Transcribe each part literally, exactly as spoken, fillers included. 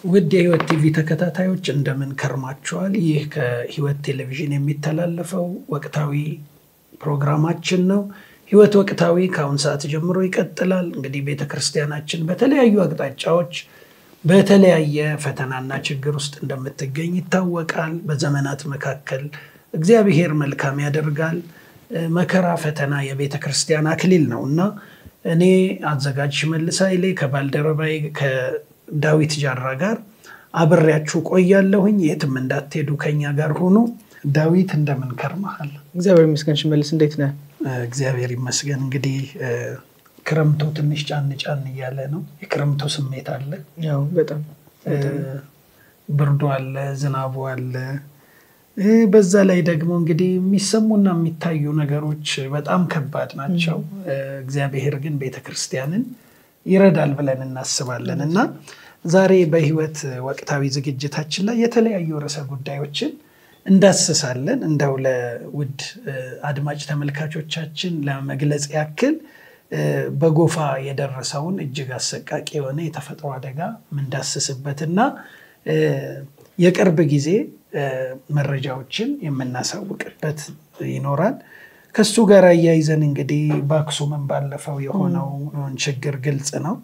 ውድ የህይወት ቲቪ ተከታታዮች እንደምን ከርማችኋል? ይህ ከህይወት ቴሌቪዥን የሚተላለፈው ወቅታዊ ፕሮግራማችን ነው። ህይወት ወቅታዊ ከአሁን ሰዓት ጀምሮ ይቀጥላል። እንግዲህ ቤተክርስቲያናችን በተለያዩ አቅጣጫዎች በተለያየ ፈተናና ችግር ውስጥ እንደምትገኝ ይታወቃል። በዘመናት መካከል እግዚአብሔር መልካም ያደርጋል። መከራ ፈተና የቤተክርስቲያን አክሊል ነውና እኔ አዘጋጅ ሽመልስ ኃይሌ ከባልደረባይ ከዳዊት ጃራ ጋር አብሬያችሁ ቆያለሁኝ። የትም እንዳትሄዱ ከኛ ጋር ሆኖ። ዳዊት እንደምን ከርመሃል? እግዚአብሔር ይመስገን። ሽመልስ እንዴት ነህ? እግዚአብሔር ይመስገን። እንግዲህ ክረምቱ ትንሽ ጫን ጫን እያለ ነው። የክረምቱ ስሜት አለ። ያው በጣም ብርዱ አለ፣ ዝናቡ አለ። በዛ ላይ ደግሞ እንግዲህ የሚሰሙና የሚታዩ ነገሮች በጣም ከባድ ናቸው። እግዚአብሔር ግን ቤተክርስቲያንን ይረዳል ብለን እናስባለን እና ዛሬ በህይወት ወቅታዊ ዝግጅታችን ላይ የተለያዩ ርዕሰ ጉዳዮችን እንዳስሳለን። እንደው ለውድ አድማጭ ተመልካቾቻችን ለመግለጽ ያክል በጎፋ የደረሰውን እጅግ አሰቃቂ የሆነ የተፈጥሮ አደጋ ምንዳስስበትና የቅርብ ጊዜ መረጃዎችን የምናሳውቅበት ይኖራል። ከሱ ጋር ያይዘን እንግዲህ በአክሱምን ባለፈው የሆነው ችግር ግልጽ ነው።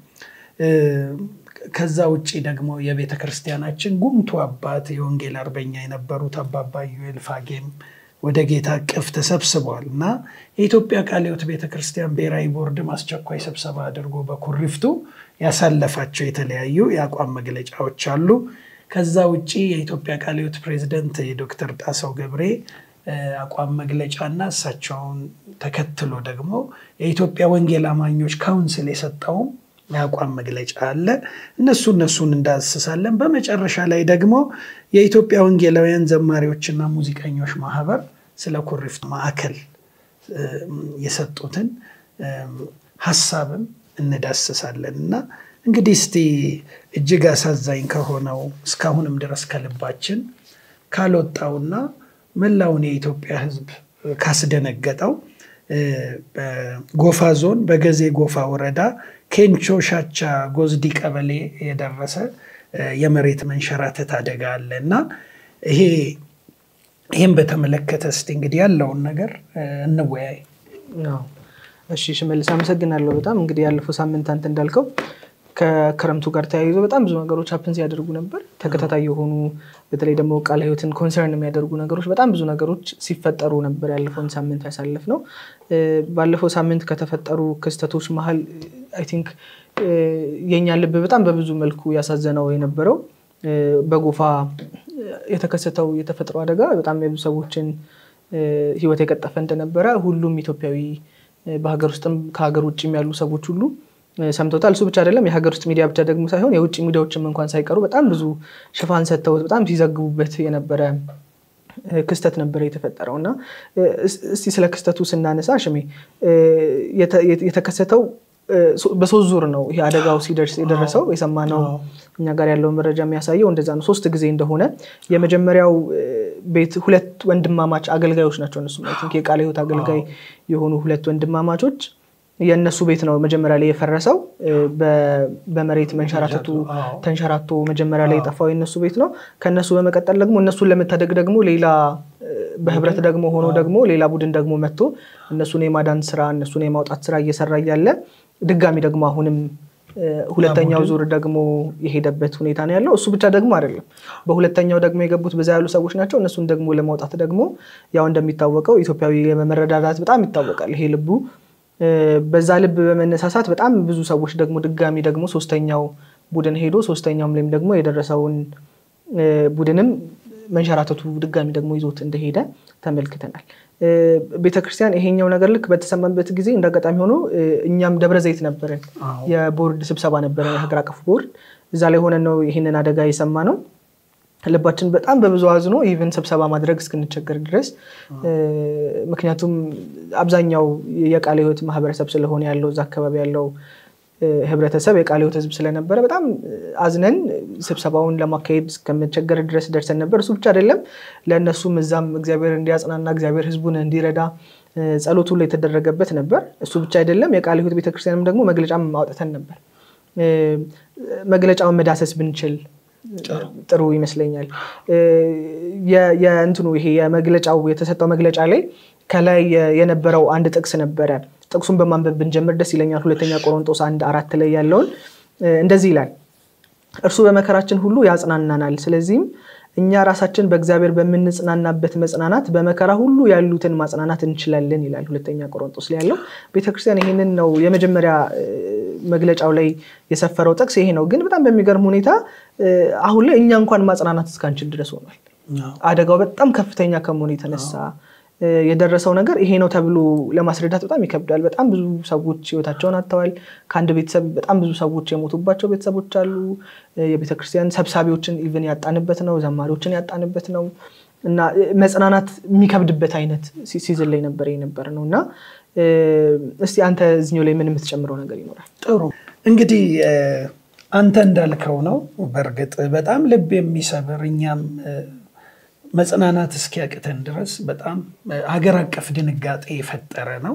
ከዛ ውጪ ደግሞ የቤተክርስቲያናችን ጉምቱ አባት የወንጌል አርበኛ የነበሩት አባባ ዩኤል ፋጌም ወደ ጌታ ቅፍ ተሰብስበዋልና የኢትዮጵያ ቃለ ሕይወት ቤተክርስቲያን ብሔራዊ ቦርድ ማስቸኳይ ስብሰባ አድርጎ በኩሪፍቱ ያሳለፋቸው የተለያዩ የአቋም መግለጫዎች አሉ። ከዛ ውጪ የኢትዮጵያ ቃለ ሕይወት ፕሬዝዳንት ዶክተር ጣሰው ገብሬ አቋም መግለጫና እሳቸውን ተከትሎ ደግሞ የኢትዮጵያ ወንጌል አማኞች ካውንስል የሰጠው የአቋም መግለጫ አለ። እነሱ እነሱን እንዳስሳለን። በመጨረሻ ላይ ደግሞ የኢትዮጵያ ወንጌላውያን ዘማሪዎችና ሙዚቀኞች ማህበር ስለ ኩሪፍቱ ማዕከል የሰጡትን ሐሳብም እንዳስሳለንና እንግዲህ እስቲ እጅግ አሳዛኝ ከሆነው እስካሁንም ድረስ ከልባችን ካልወጣውና መላውን የኢትዮጵያ ሕዝብ ካስደነገጠው በጎፋ ዞን በገዜ ጎፋ ወረዳ ኬንቾ ሻቻ ጎዝዲ ቀበሌ የደረሰ የመሬት መንሸራተት አደጋ አለና ይሄ ይሄን በተመለከተ እስቲ እንግዲህ ያለውን ነገር እንወያይ። አዎ እሺ ሽመልስ አመሰግናለሁ በጣም። እንግዲህ ያለፈው ሳምንት አንተ እንዳልከው ከክረምቱ ጋር ተያይዞ በጣም ብዙ ነገሮች ሀፕንስ ያደርጉ ነበር። ተከታታይ የሆኑ በተለይ ደግሞ ቃለ ሕይወትን ኮንሰርን የሚያደርጉ ነገሮች በጣም ብዙ ነገሮች ሲፈጠሩ ነበር ያለፈውን ሳምንት ያሳለፍነው። ባለፈው ሳምንት ከተፈጠሩ ክስተቶች መሃል አይ ቲንክ የኛ ልብ በጣም በብዙ መልኩ ያሳዘነው የነበረው በጎፋ የተከሰተው የተፈጥሮ አደጋ በጣም የብዙ ሰዎችን ሕይወት የቀጠፈ እንደነበረ ሁሉም ኢትዮጵያዊ በሀገር ውስጥም ከሀገር ውጭም ያሉ ሰዎች ሁሉ ሰምተውታል። እሱ ብቻ አይደለም የሀገር ውስጥ ሚዲያ ብቻ ደግሞ ሳይሆን የውጭ ሚዲያዎችም እንኳን ሳይቀሩ በጣም ብዙ ሽፋን ሰጥተውት በጣም ሲዘግቡበት የነበረ ክስተት ነበር የተፈጠረውና እስቲ ስለ ክስተቱ ስናነሳ ሽሜ የተከሰተው በሶስት ዙር ነው ይሄ አደጋው ሲደርስ የደረሰው። የሰማነው እኛ ጋር ያለው መረጃ የሚያሳየው እንደዛ ነው። ሶስት ጊዜ እንደሆነ የመጀመሪያው ቤት ሁለት ወንድማማች አገልጋዮች ናቸው። እነሱ ማለት ነው የቃለ ሕይወት አገልጋይ የሆኑ ሁለት ወንድማማቾች የነሱ ቤት ነው መጀመሪያ ላይ የፈረሰው። በመሬት መንሸራተቱ ተንሸራቶ መጀመሪያ ላይ የጠፋው የነሱ ቤት ነው። ከነሱ በመቀጠል ደግሞ እነሱን ለመታደግ ደግሞ ሌላ በህብረት ደግሞ ሆኖ ደግሞ ሌላ ቡድን ደግሞ መጥቶ እነሱን የማዳን ስራ እነሱን የማውጣት ስራ እየሰራ ያለ ድጋሚ ደግሞ አሁንም ሁለተኛው ዙር ደግሞ የሄደበት ሁኔታ ነው ያለው። እሱ ብቻ ደግሞ አይደለም በሁለተኛው ደግሞ የገቡት በዛ ያሉ ሰዎች ናቸው። እነሱን ደግሞ ለማውጣት ደግሞ ያው እንደሚታወቀው ኢትዮጵያዊ የመረዳዳት በጣም ይታወቃል። ይሄ ልቡ በዛ ልብ በመነሳሳት በጣም ብዙ ሰዎች ደግሞ ድጋሚ ደግሞ ሶስተኛው ቡድን ሄዶ ሶስተኛውም ላይም ደግሞ የደረሰውን ቡድንም መንሸራተቱ ድጋሚ ደግሞ ይዞት እንደሄደ ተመልክተናል። ቤተክርስቲያን ይሄኛው ነገር ልክ በተሰማበት ጊዜ እንደጋጣሚ ሆኖ እኛም ደብረ ዘይት ነበርን። የቦርድ ስብሰባ ነበር የሀገር አቀፍ ቦርድ። እዛ ላይ ሆነን ነው ይሄንን አደጋ የሰማነው። ልባችን በጣም በብዙ አዝኖ ኢቭን ስብሰባ ማድረግ እስክንቸገር ድረስ ምክንያቱም አብዛኛው የቃለ ሕይወት ማህበረሰብ ስለሆነ ያለው እዛ አካባቢ ያለው ህብረተሰብ የቃለ ሕይወት ህዝብ ስለነበረ በጣም አዝነን ስብሰባውን ለማካሄድ እስከምንቸገር ድረስ ደርሰን ነበር። እሱ ብቻ አይደለም ለነሱም እዛም እግዚአብሔር እንዲያጽናና እግዚአብሔር ህዝቡን እንዲረዳ ጸሎቱ ላይ ተደረገበት ነበር። እሱ ብቻ አይደለም የቃለ ሕይወት ቤተክርስቲያንም ደግሞ መግለጫም አውጥተን ነበር። መግለጫውን መዳሰስ ብንችል ጥሩ ይመስለኛል የእንትኑ ይሄ የመግለጫው የተሰጠው መግለጫ ላይ ከላይ የነበረው አንድ ጥቅስ ነበረ ጥቅሱን በማንበብ ብንጀምር ደስ ይለኛል ሁለተኛ ቆሮንቶስ አንድ አራት ላይ ያለውን እንደዚህ ይላል እርሱ በመከራችን ሁሉ ያጽናናናል ስለዚህም እኛ ራሳችን በእግዚአብሔር በመንጽናናበት መጽናናት በመከራ ሁሉ ያሉትን ማጽናናት እንችላለን ይላል ሁለተኛ ቆሮንቶስ ላይ ያለው ቤተክርስቲያን ይሄንን ነው የመጀመሪያ መግለጫው ላይ የሰፈረው ጥቅስ ይሄ ነው ግን በጣም በሚገርም ሁኔታ አሁን ላይ እኛ እንኳን ማጽናናት እስካንችል ድረስ ሆኗል አደጋው በጣም ከፍተኛ ከመሆኑ የተነሳ የደረሰው ነገር ይሄ ነው ተብሎ ለማስረዳት በጣም ይከብዳል በጣም ብዙ ሰዎች ህይወታቸውን አጥተዋል ካንድ ቤተሰብ በጣም ብዙ ሰዎች የሞቱባቸው ቤተሰቦች አሉ የቤተክርስቲያን ሰብሳቢዎችን ኢቭን ያጣንበት ነው ዘማሪዎችን ያጣንበት ነው እና መጽናናት የሚከብድበት አይነት ሲዝን ላይ ነበር የነበር ነውና እስቲ አንተ እዚህኛው ላይ ምን የምትጨምረው ነገር ይኖራል ጥሩ እንግዲህ አንተ እንዳልከው ነው በርግጥ በጣም ልብ የሚሰብር እኛም መጽናናት እስኪያቅተን ድረስ በጣም ሀገር አቀፍ ድንጋጤ የፈጠረ ነው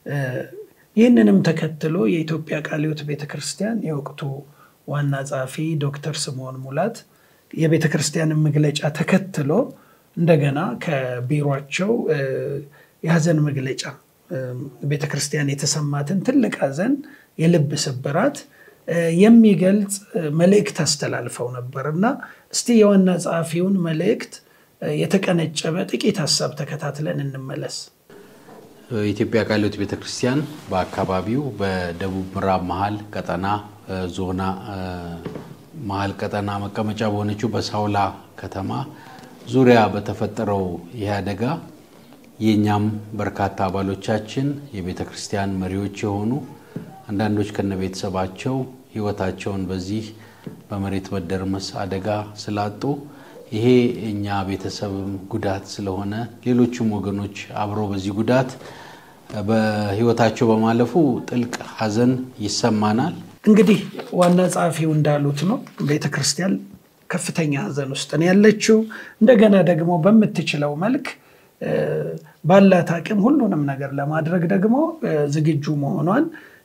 ይህንንም ተከትሎ የኢትዮጵያ ቃለ ሕይወት ቤተክርስቲያን የወቅቱ ዋና ጸሐፊ ዶክተር ስምዖን ሙላት የቤተክርስቲያን መግለጫ ተከትሎ እንደገና ከቢሮአቸው የሐዘን መግለጫ ቤተክርስቲያን የተሰማትን ትልቅ ሐዘን የልብ ስብራት የሚገልጽ መልእክት አስተላልፈው ነበርና እስቲ የዋና ጸሐፊውን መልእክት የተቀነጨበ ጥቂት ሐሳብ ተከታትለን እንመለስ ኢትዮጵያ ቃለ ሕይወት ቤተክርስቲያን በአካባቢው በደቡብ ምዕራብ መሃል ቀጠና ዞና መሃል ቀጠና መቀመጫ በሆነችው በሳውላ ከተማ ዙሪያ በተፈጠረው ያደጋ የኛም በርካታ አባሎቻችን የቤተክርስቲያን መሪዎች የሆኑ አንዳንዶች ከነቤተሰባቸው ህይወታቸውን በዚህ በመሬት መደርመስ አደጋ ስላጡ ይሄ እኛ ቤተሰብም ጉዳት ስለሆነ ሌሎችም ወገኖች አብሮ በዚህ ጉዳት በህይወታቸው በማለፉ ጥልቅ ሐዘን ይሰማናል እንግዲህ ዋና ጸሐፊው እንዳሉት ነው ቤተክርስቲያን ከፍተኛ ሐዘን ውስጥ ነው ያለችው እንደገና ደግሞ በመትችለው መልክ ባላት አቅም ሁሉንም ነገር ለማድረግ ደግሞ ዝግጁ መሆኗን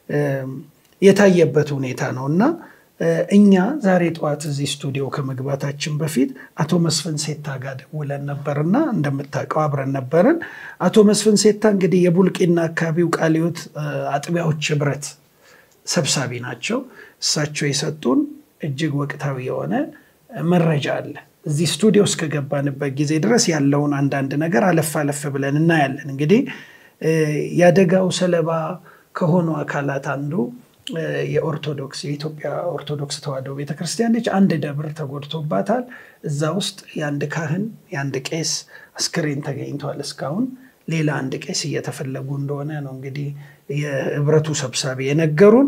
የታየበት ሁኔታ ነውና እኛ ዛሬ ጧት እዚህ ስቱዲዮ ከመግባታችን በፊት አቶ መስፍን ሴታ ጋር ደውለን ነበርና እንደምታውቀው አብረን ነበርን አቶ መስፍን ሴታ እንግዲህ የቡልቂና አካባቢው ቃለ ሕይወት አጥቢያዎች ህብረት ሰብሳቢ ናቸው እሳቸው የሰጡን እጅግ ወቅታዊ የሆነ መረጃ አለ እዚህ ስቱዲዮ ውስጥ ከገባንበት ጊዜ ድረስ ያለውን አንዳንድ ነገር አለፍ አለፍ ብለን እናያለን እንግዲህ ያደጋው ሰለባ ከሆኑ አካላት አንዱ የኦርቶዶክስ የኢትዮጵያ ኦርቶዶክስ ተዋሕዶ ቤተክርስቲያን ነች አንድ ደብር ተጎድቶባታል እዛ ውስጥ ያንድ ካህን ያንድ ቄስ አስክሬን ተገኝቷል እስካሁን ሌላ አንድ ቄስ እየተፈለጉ እንደሆነ ነው እንግዲህ የህብረቱ ሰብሳቢ የነገሩን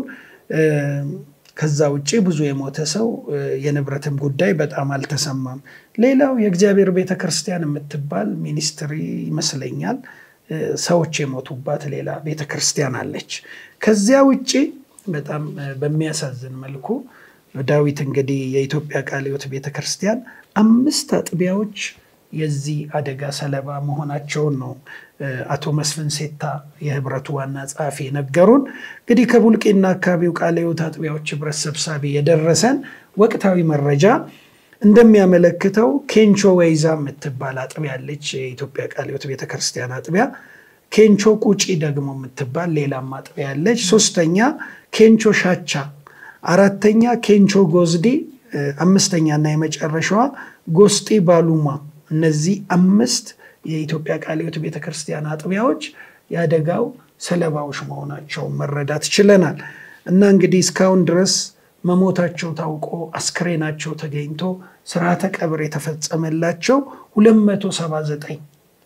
ከዛ ውጪ ብዙ የሞተ ሰው የንብረትም ጉዳይ በጣም አልተሰማም ሌላው የእግዚአብሔር ቤተክርስቲያን የምትባል ሚኒስትሪ ይመስለኛል ሰዎች የሞቱባት ሌላ ቤተክርስቲያን አለች ከዚያ ውጪ በጣም በሚያሳዝን መልኩ ዳዊት እንግዲህ የኢትዮጵያ ቃለ ሕይወት ቤተክርስቲያን አምስት አጥቢያዎች የዚህ አደጋ ሰለባ መሆናቸውን ነው አቶ መስፍን ሴታ የህብረቱ ዋና ጸሐፊ ነገሩን እንግዲህ ከቡልቂና አካባቢው ቃለ ሕይወት አጥቢያዎች ህብረት ሰብሳቢ የደረሰን ወቅታዊ መረጃ እንደሚያመለክተው ኬንቾ ወይዛ የምትባል አጥቢያ አለች የኢትዮጵያ ቃለ ሕይወት ቤተክርስቲያን አጥቢያ ኬንቾ ቁጪ ደግሞ የምትባል ሌላም አጥቢያ አለች ሶስተኛ ኬንቾ ሻቻ አራተኛ ኬንቾ ጎዝዲ አምስተኛና የመጨረሻዋ ጎስጢ ባሉማ እነዚህ አምስት የኢትዮጵያ ቃለ ሕይወት ቤተክርስቲያን አጥቢያዎች ያደጋው ሰለባዎች መሆናቸው መረዳት ችለናል እና እንግዲህ እስካሁን ድረስ መሞታቸው ታውቆ አስክሬናቸው ተገኝቶ ስርዓተ ቀብር የተፈጸመላቸው ሁለት መቶ ሰባ ዘጠኝ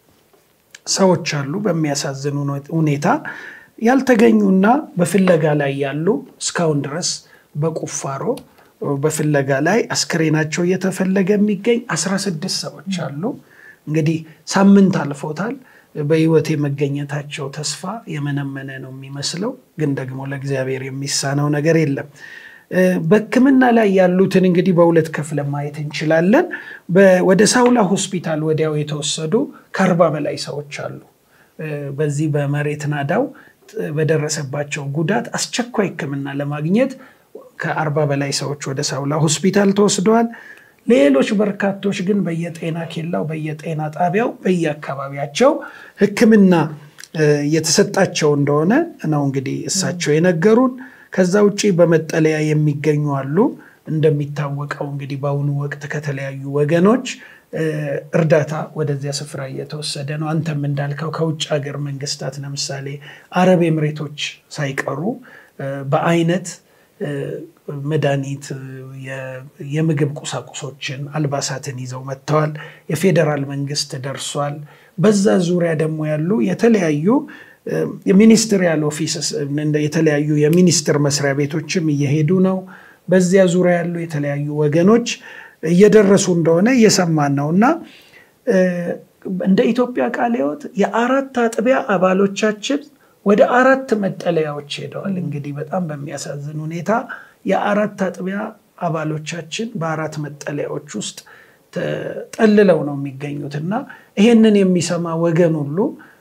ሰዎች አሉ በሚያሳዝኑ ሁኔታ ያልተገኙና በፍለጋ ላይ ያሉ እስካሁን ድረስ በቁፋሮ በፍለጋ ላይ አስክሬናቸው እየተፈለገ የሚገኝ አስራ ስድስት ሰዎች አሉ እንግዲህ ሳምንት አልፎታል በህይወት የመገኘታቸው ተስፋ የመነመነ ነው የሚመስለው ግን ደግሞ ለእግዚአብሔር የሚሳነው ነገር የለም በሕክምና ላይ ያሉትን እንግዲህ በሁለት ከፍለ ማየት እንችላለን ወደ ሳውላ ሆስፒታል ወዲያው የተወሰዱ ከአርባ በላይ ሰዎች አሉ በዚህ በመሬት ናዳው በደረሰባቸው ጉዳት አስቸኳይ ሕክምና ለማግኘት ከአርባ በላይ ሰዎች ወደ ሳውላ ሆስፒታል ተወስደዋል ሌሎች በርካቶች ግን በየጤና ኬላው በየጤና ጣቢያው በየአካባቢያቸው ሕክምና የተሰጣቸው እንደሆነ ነው እንግዲህ እሳቸው የነገሩን። ከዛ ውጪ በመጠለያ የሚገኙ አሉ። እንደሚታወቀው እንግዲህ በአሁኑ ወቅት ከተለያዩ ወገኖች እርዳታ ወደዚያ ስፍራ እየተወሰደ ነው። አንተም እንዳልከው ከውጭ ሀገር መንግስታት ለምሳሌ አረብ ኤምሬቶች ሳይቀሩ በአይነት መድኃኒት የምግብ ቁሳቁሶችን አልባሳትን ይዘው መጥተዋል። የፌደራል መንግስት ደርሷል። በዛ ዙሪያ ደግሞ ያሉ የተለያዩ የሚኒስትሪያል ኦፊስስ የተለያዩ የሚኒስትር መስሪያ ቤቶችም እየሄዱ ነው። በዚያ ዙሪያ ያሉ የተለያዩ ወገኖች እየደረሱ እንደሆነ እየሰማን ነውና እንደ ኢትዮጵያ ቃለ ሕይወት የአራት አጥቢያ አባሎቻችን ወደ አራት መጠለያዎች ሄደዋል። እንግዲህ በጣም በሚያሳዝን ሁኔታ የአራት አጥቢያ አባሎቻችን በአራት መጠለያዎች ውስጥ ተጠልለው ነው የሚገኙትና ይሄንን የሚሰማ ወገን ሁሉ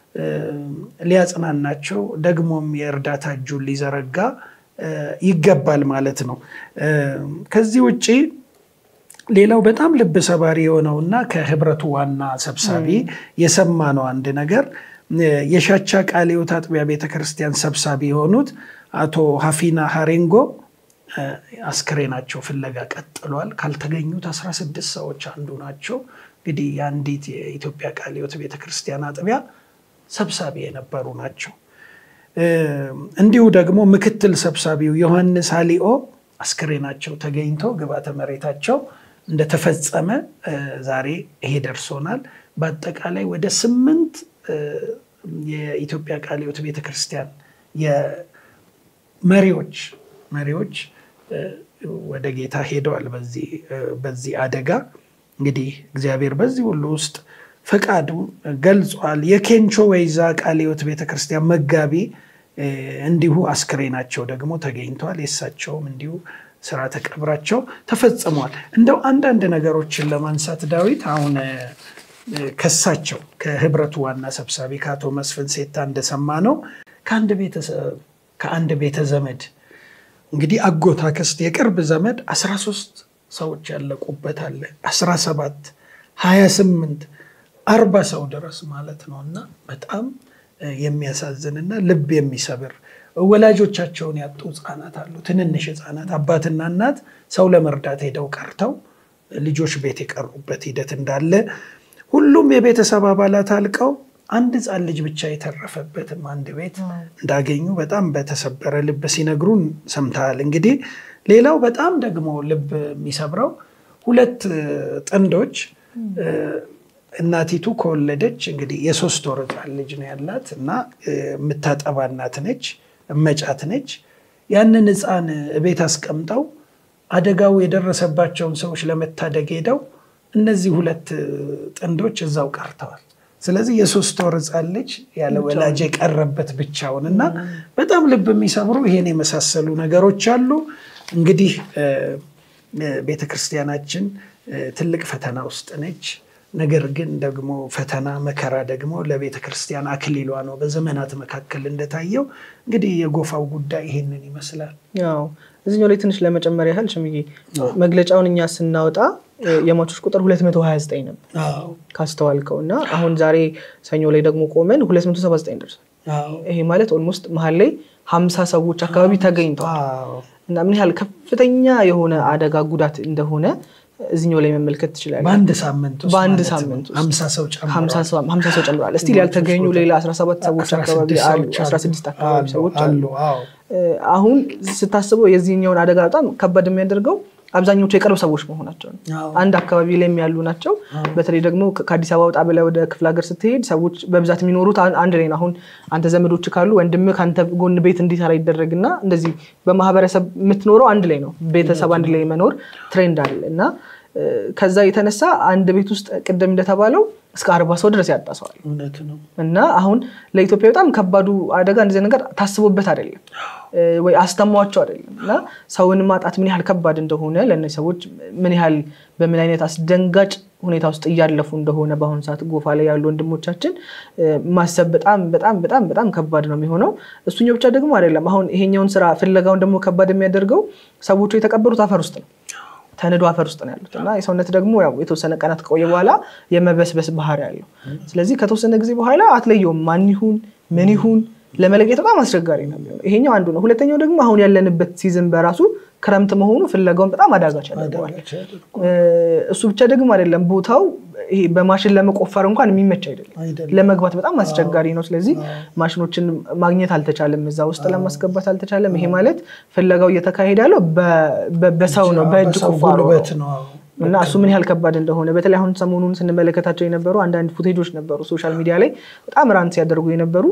ሊያጽናናቸው ደግሞም የእርዳታ እጁን ሊዘረጋ ይገባል ማለት ነው። ከዚህ ውጪ ሌላው በጣም ልብ ሰባሪ የሆነውና ከህብረቱ ዋና ሰብሳቢ የሰማነው አንድ ነገር የሻቻ ቃለ ሕይወት አጥቢያ ቤተክርስቲያን ሰብሳቢ የሆኑት አቶ ሀፊና ሃሬንጎ አስክሬናቸው ፍለጋ ቀጥሏል። ካልተገኙት አስራ ስድስት ሰዎች አንዱ ናቸው። እንግዲህ የአንዲት የኢትዮጵያ ቃለ ሕይወት ቤተክርስቲያን አጥቢያ ሰብሳቢ የነበሩ ናቸው። እንዲሁ ደግሞ ምክትል ሰብሳቢው ዮሐንስ አሊኦ አስክሬናቸው ተገኝቶ ግብዓተ መሬታቸው እንደተፈጸመ ዛሬ ይሄ ደርሶናል። በአጠቃላይ ወደ ስምንት የኢትዮጵያ ቃለ ሕይወት ቤተክርስቲያን የመሪዎች መሪዎች ወደ ጌታ ሄደዋል በዚህ በዚህ አደጋ። እንግዲህ እግዚአብሔር በዚህ ሁሉ ውስጥ ፈቃዱ ገልጿል። የኬንቾ ወይዛ ቃለ ሕይወት ቤተክርስቲያን መጋቢ እንዲሁ አስክሬናቸው ደግሞ ተገኝቷል። የሳቸውም እንዲሁ ስርዓተ ቀብራቸው ተፈጽሟል። እንደው አንዳንድ ነገሮችን ለማንሳት ዳዊት አሁን ከሳቸው ከህብረቱ ዋና ሰብሳቢ ከአቶ መስፍን ሴታ እንደሰማነው ከአንድ ቤተሰብ ከአንድ ቤተ ዘመድ እንግዲህ አጎት አክስት የቅርብ ዘመድ አስራ ሶስት ሰዎች ያለቁበት አለ። አስራ ሰባት ሃያ ስምንት አርባ ሰው ድረስ ማለት ነውና በጣም የሚያሳዝንና ልብ የሚሰብር ወላጆቻቸውን ያጡ ህፃናት አሉ። ትንንሽ ህፃናት አባትና እናት ሰው ለመርዳት ሄደው ቀርተው ልጆች ቤት የቀሩበት ሂደት እንዳለ ሁሉም የቤተሰብ አባላት አልቀው አንድ ህፃን ልጅ ብቻ የተረፈበትም አንድ ቤት እንዳገኙ በጣም በተሰበረ ልብ ሲነግሩን ሰምተሃል። እንግዲህ ሌላው በጣም ደግሞ ልብ የሚሰብረው ሁለት ጥንዶች እናቲቱ ከወለደች እንግዲህ የሶስት ወር ህፃን ልጅ ነው ያላት እና የምታጠባ እናት ነች፣ እመጫት ነች። ያንን ህፃን ቤት አስቀምጠው አደጋው የደረሰባቸውን ሰዎች ለመታደግ ሄደው እነዚህ ሁለት ጥንዶች እዛው ቀርተዋል። ስለዚህ የሶስት ወር ህፃን ልጅ ያለ ወላጅ የቀረበት ብቻውንና በጣም ልብ የሚሰብሩ ይሄን የመሳሰሉ ነገሮች አሉ። እንግዲህ ቤተክርስቲያናችን ትልቅ ፈተና ውስጥ ነች። ነገር ግን ደግሞ ፈተና መከራ ደግሞ ለቤተክርስቲያን አክሊሏ ነው። በዘመናት መካከል እንደታየው እንግዲህ የጎፋው ጉዳይ ይሄንን ይመስላል። ያው እዚህኛው ላይ ትንሽ ለመጨመር ያህል ሽምዬ መግለጫውን እኛ ስናወጣ የሟቾች ቁጥር ሁለት መቶ ሃያ ዘጠኝ ነበር። አዎ ካስተዋልከውና አሁን ዛሬ ሰኞ ላይ ደግሞ ቆመን ሁለት መቶ ሰባ ዘጠኝ ደርሷል። አዎ ይሄ ማለት ኦልሞስት መሃል ላይ ሃምሳ ሰዎች አካባቢ ተገኝተዋል። አዎ እና ምን ያህል ከፍተኛ የሆነ አደጋ ጉዳት እንደሆነ እዚህኛው ላይ መመልከት ትችላለህ። በአንድ ሳምንት ውስጥ በአንድ ሳምንት ውስጥ ሃምሳ ሰው ጨምሯል። ሃምሳ ሰው ሃምሳ ሰው ጨምሯል። እስቲ ያልተገኙ ሌላ አስራ ሰባት ሰዎች አካባቢ አሉ። አስራ ስድስት አካባቢ ሰዎች አሉ። አዎ አሁን ስታስበው የዚህኛውን አደጋ በጣም ከባድ የሚያደርገው አብዛኞቹ የቅርብ ሰዎች መሆናቸው ነው። አንድ አካባቢ ላይ ያሉ ናቸው። በተለይ ደግሞ ከአዲስ አበባ ወጣ ብለህ ወደ ክፍለ ሀገር ስትሄድ ሰዎች በብዛት የሚኖሩት አንድ ላይ ነው። አሁን አንተ ዘመዶች ካሉ ወንድምህ ካንተ ጎን ቤት እንዲሰራ ይደረግና እንደዚህ በማህበረሰብ የምትኖረው አንድ ላይ ነው። ቤተሰብ አንድ ላይ መኖር ትሬንድ አለ እና ከዛ የተነሳ አንድ ቤት ውስጥ ቅድም እንደተባለው እስከ አርባ ሰው ድረስ ያጣሰዋል። እውነት ነው። እና አሁን ለኢትዮጵያ በጣም ከባዱ አደጋ እንደዚህ ነገር ታስቦበት አይደለም ወይ አስተማዋቸው አይደለም። እና ሰውን ማጣት ምን ያህል ከባድ እንደሆነ ለነዚህ ሰዎች ምን ያህል በምን አይነት አስደንጋጭ ሁኔታ ውስጥ እያለፉ እንደሆነ በአሁን ሰዓት ጎፋ ላይ ያሉ ወንድሞቻችን ማሰብ በጣም በጣም በጣም በጣም ከባድ ነው የሚሆነው። እሱኛው ብቻ ደግሞ አይደለም። አሁን ይሄኛውን ስራ ፍለጋውን ደግሞ ከባድ የሚያደርገው ሰዎቹ የተቀበሩት አፈር ውስጥ ነው። ተነዶ አፈር ውስጥ ነው ያሉት እና የሰውነት ደግሞ ያው የተወሰነ ቀናት ከቆየ በኋላ የመበስበስ ባህሪ ያለው ስለዚህ ከተወሰነ ጊዜ በኋላ አትለየውም ማን ይሁን ምን ይሁን ለመለየት በጣም አስቸጋሪ ነው የሚሆነው ይሄኛው አንዱ ነው ሁለተኛው ደግሞ አሁን ያለንበት ሲዝን በራሱ ክረምት መሆኑ ፍለጋውን በጣም አዳጋች ያደርገዋል እሱ ብቻ ደግሞ አይደለም ቦታው ይሄ በማሽን ለመቆፈር እንኳን የሚመች አይደለም ለመግባት በጣም አስቸጋሪ ነው ስለዚህ ማሽኖችን ማግኘት አልተቻለም እዛ ውስጥ ለማስገባት አልተቻለም ይሄ ማለት ፍለጋው እየተካሄደ ያለው በሰው ነው በእጅ ቁፋሮ ነው እና እሱ ምን ያህል ከባድ እንደሆነ በተለይ አሁን ሰሞኑን ስንመለከታቸው የነበሩ አንዳንድ ፉቴጆች ነበሩ ሶሻል ሚዲያ ላይ በጣም ራንት ያደርጉ የነበሩ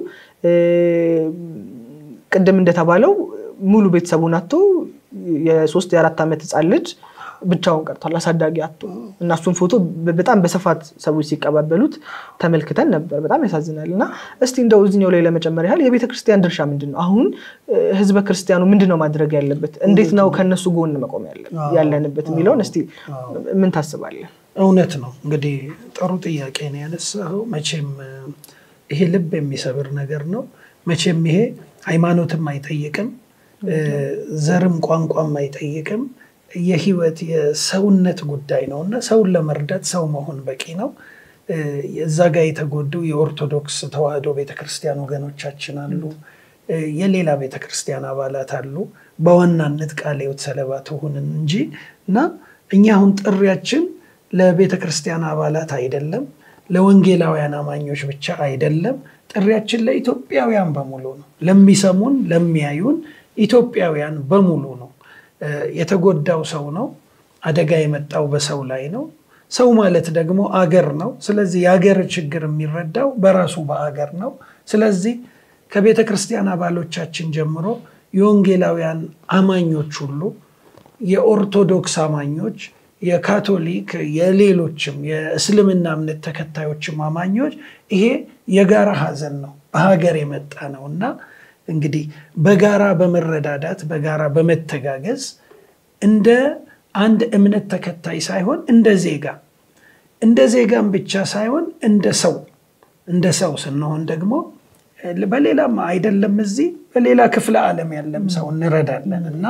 ቅድም እንደተባለው ሙሉ ቤተሰቡን አጥቶ የሶስት የአራት አመት ህፃን ልጅ ብቻውን ቀርቷል አሳዳጊ አጥቶ እና እሱን ፎቶ በጣም በሰፋት ሰዎች ሲቀባበሉት ተመልክተን ነበር በጣም ያሳዝናልና እስቲ እንደው እዚህኛው ላይ ለመጨመር ያህል የቤተክርስቲያን ድርሻ ምንድነው አሁን ህዝበ ክርስቲያኑ ምንድነው ማድረግ ያለበት እንዴት ነው ከነሱ ጎን መቆም ያለበት የሚለውን እስቲ ምን ታስባለህ እውነት ነው እንግዲህ ጥሩ ጥያቄ ነው ያነሳው መቼም ይሄ ልብ የሚሰብር ነገር ነው መቼም ይሄ ሃይማኖትም አይጠይቅም ዘርም ቋንቋም አይጠይቅም የህይወት የሰውነት ጉዳይ ነውና ሰውን ለመርዳት ሰው መሆን በቂ ነው እዛ ጋር የተጎዱ የኦርቶዶክስ ተዋህዶ ቤተክርስቲያን ወገኖቻችን አሉ የሌላ ቤተክርስቲያን አባላት አሉ በዋናነት ቃለ ሕይወት ሰለባት ሆነን እንጂና እኛ አሁን ጥሪያችን ለቤተክርስቲያን አባላት አይደለም ለወንጌላውያን አማኞች ብቻ አይደለም ጥሪያችን ለኢትዮጵያውያን በሙሉ ነው ለሚሰሙን ለሚያዩን ኢትዮጵያውያን በሙሉ ነው የተጎዳው ሰው ነው አደጋ የመጣው በሰው ላይ ነው ሰው ማለት ደግሞ አገር ነው ስለዚህ ያገር ችግር የሚረዳው በራሱ በአገር ነው ስለዚህ ከቤተክርስቲያን አባሎቻችን ጀምሮ የወንጌላውያን አማኞች ሁሉ የኦርቶዶክስ አማኞች የካቶሊክ የሌሎችም የእስልምና እምነት ተከታዮችም አማኞች ይሄ የጋራ ሀዘን ነው በሀገር የመጣ ነውና እንግዲህ በጋራ በመረዳዳት በጋራ በመተጋገዝ እንደ አንድ እምነት ተከታይ ሳይሆን እንደ ዜጋ እንደ ዜጋም ብቻ ሳይሆን እንደ ሰው እንደ ሰው ስንሆን ደግሞ በሌላም አይደለም እዚህ በሌላ ክፍለ ዓለም ያለም ሰው እንረዳለንና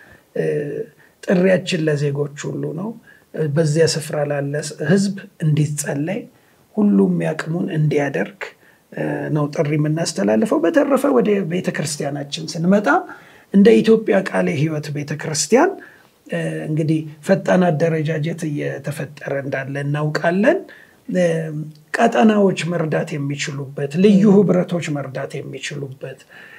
ጥሪያችን ለዜጎች ሁሉ ነው በዚያ ስፍራ ላለ ህዝብ እንዲጸለይ ሁሉም ያቅሙን እንዲያደርግ ነው ጥሪ የምናስተላልፈው በተረፈ ወደ ቤተክርስቲያናችን ስንመጣ እንደ ኢትዮጵያ ቃለ ሕይወት ቤተክርስቲያን እንግዲህ ፈጣን አደረጃጀት እየተፈጠረ እንዳለ እናውቃለን ቀጠናዎች መርዳት የሚችሉበት ልዩ ህብረቶች መርዳት የሚችሉበት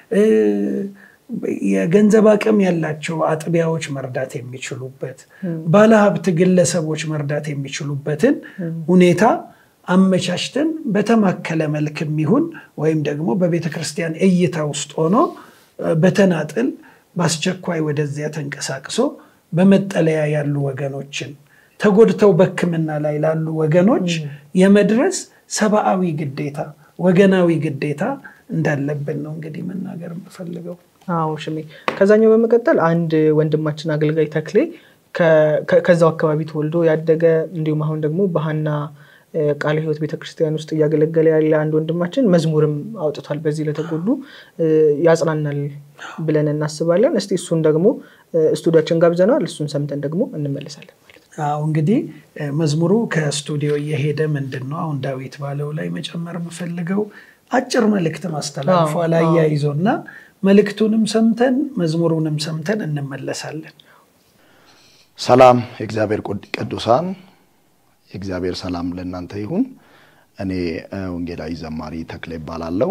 የገንዘብ አቅም ያላቸው አጥቢያዎች መርዳት የሚችሉበት ባለሀብት ግለሰቦች መርዳት የሚችሉበትን ሁኔታ አመቻችተን በተማከለ መልክም ይሁን ወይም ደግሞ በቤተክርስቲያን እይታ ውስጥ ሆኖ በተናጥል ባስቸኳይ ወደዚያ ተንቀሳቅሶ በመጠለያ ያሉ ወገኖችን ተጎድተው በክምና ላይ ላሉ ወገኖች የመድረስ ሰብአዊ ግዴታ ወገናዊ ግዴታ እንዳለብን ነው እንግዲህ መናገር የምፈልገው አዎ ሽሜ ከዛኛው በመቀጠል አንድ ወንድማችን አገልጋይ ተክሌ ከዛው አካባቢ ተወልዶ ያደገ እንዲሁም አሁን ደግሞ በሃና ቃለ ሕይወት ቤተክርስቲያን ውስጥ ያገለገለ ያለ አንድ ወንድማችን መዝሙርም አውጥቷል በዚህ ለተጎዱ ያጽናናል ብለን እናስባለን እስቲ እሱን ደግሞ ስቱዲዮችን ጋብዘናል እሱን ሰምተን ደግሞ እንመለሳለን ማለት ነው አዎ እንግዲህ መዝሙሩ ከስቱዲዮ እየሄደ ምንድነው አሁን ዳዊት ባለው ላይ መጨመር መፈልገው አጭር መልእክት ማስተላለፉ ላይ ያይዞና መልእክቱንም ሰምተን መዝሙሩንም ሰምተን እንመለሳለን ሰላም እግዚአብሔር ቅዱሳን እግዚአብሔር ሰላም ለእናንተ ይሁን እኔ ወንጌላዊ ዘማሪ ተክሌ ይባላልው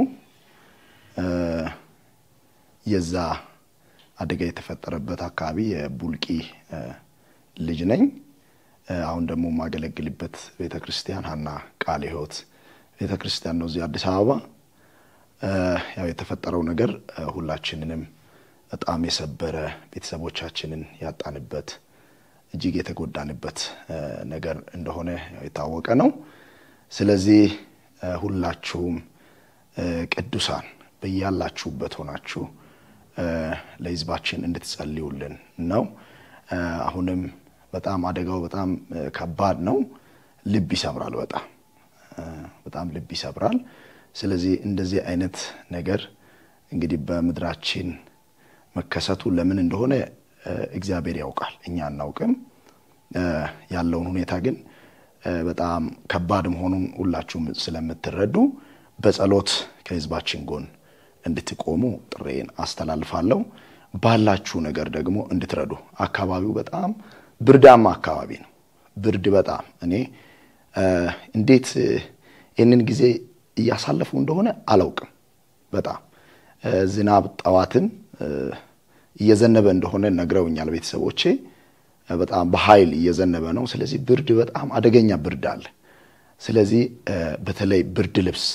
የዛ አደጋ የተፈጠረበት አካባቢ የቡልቂ ልጅ ነኝ አሁን ደግሞ ማገለግልበት ቤተክርስቲያን ሃና ቃለ ሕይወት ቤተክርስቲያን ነው እዚህ አዲስ አበባ ያው የተፈጠረው ነገር ሁላችንንም በጣም የሰበረ ቤተሰቦቻችንን ያጣንበት እጅግ የተጎዳንበት ነገር እንደሆነ የታወቀ ነው ስለዚህ ሁላችሁም ቅዱሳን በእያላችሁበት ሆናችሁ ለሕዝባችን እንድትጸልዩልን ነው አሁንም በጣም አደጋው በጣም ከባድ ነው ልብ ይሰብራል በጣም በጣም ልብ ይሰብራል ስለዚህ እንደዚህ አይነት ነገር እንግዲህ በመድራችን መከሰቱ ለምን እንደሆነ እግዚአብሔር ያውቃል እኛ እናውቅም ያለውን ሁኔታ ግን በጣም ከባድ መሆኑን ሁላችሁም ስለምትረዱ በጸሎት ከህዝባችን ጎን እንድትቆሙ ጥሬን አስተላልፋለሁ። ባላችሁ ነገር ደግሞ እንድትረዱ። አካባቢው በጣም ብርዳማ አካባቢ ነው። ብርድ በጣም እኔ እንዴት እንን ጊዜ እያሳለፉ እንደሆነ አላውቅም። በጣም ዝናብ ጠዋትም እየዘነበ እንደሆነ ነግረውኛል ቤተሰቦቼ። በጣም በኃይል እየዘነበ ነው። ስለዚህ ብርድ በጣም አደገኛ ብርድ አለ። ስለዚህ በተለይ ብርድ ልብስ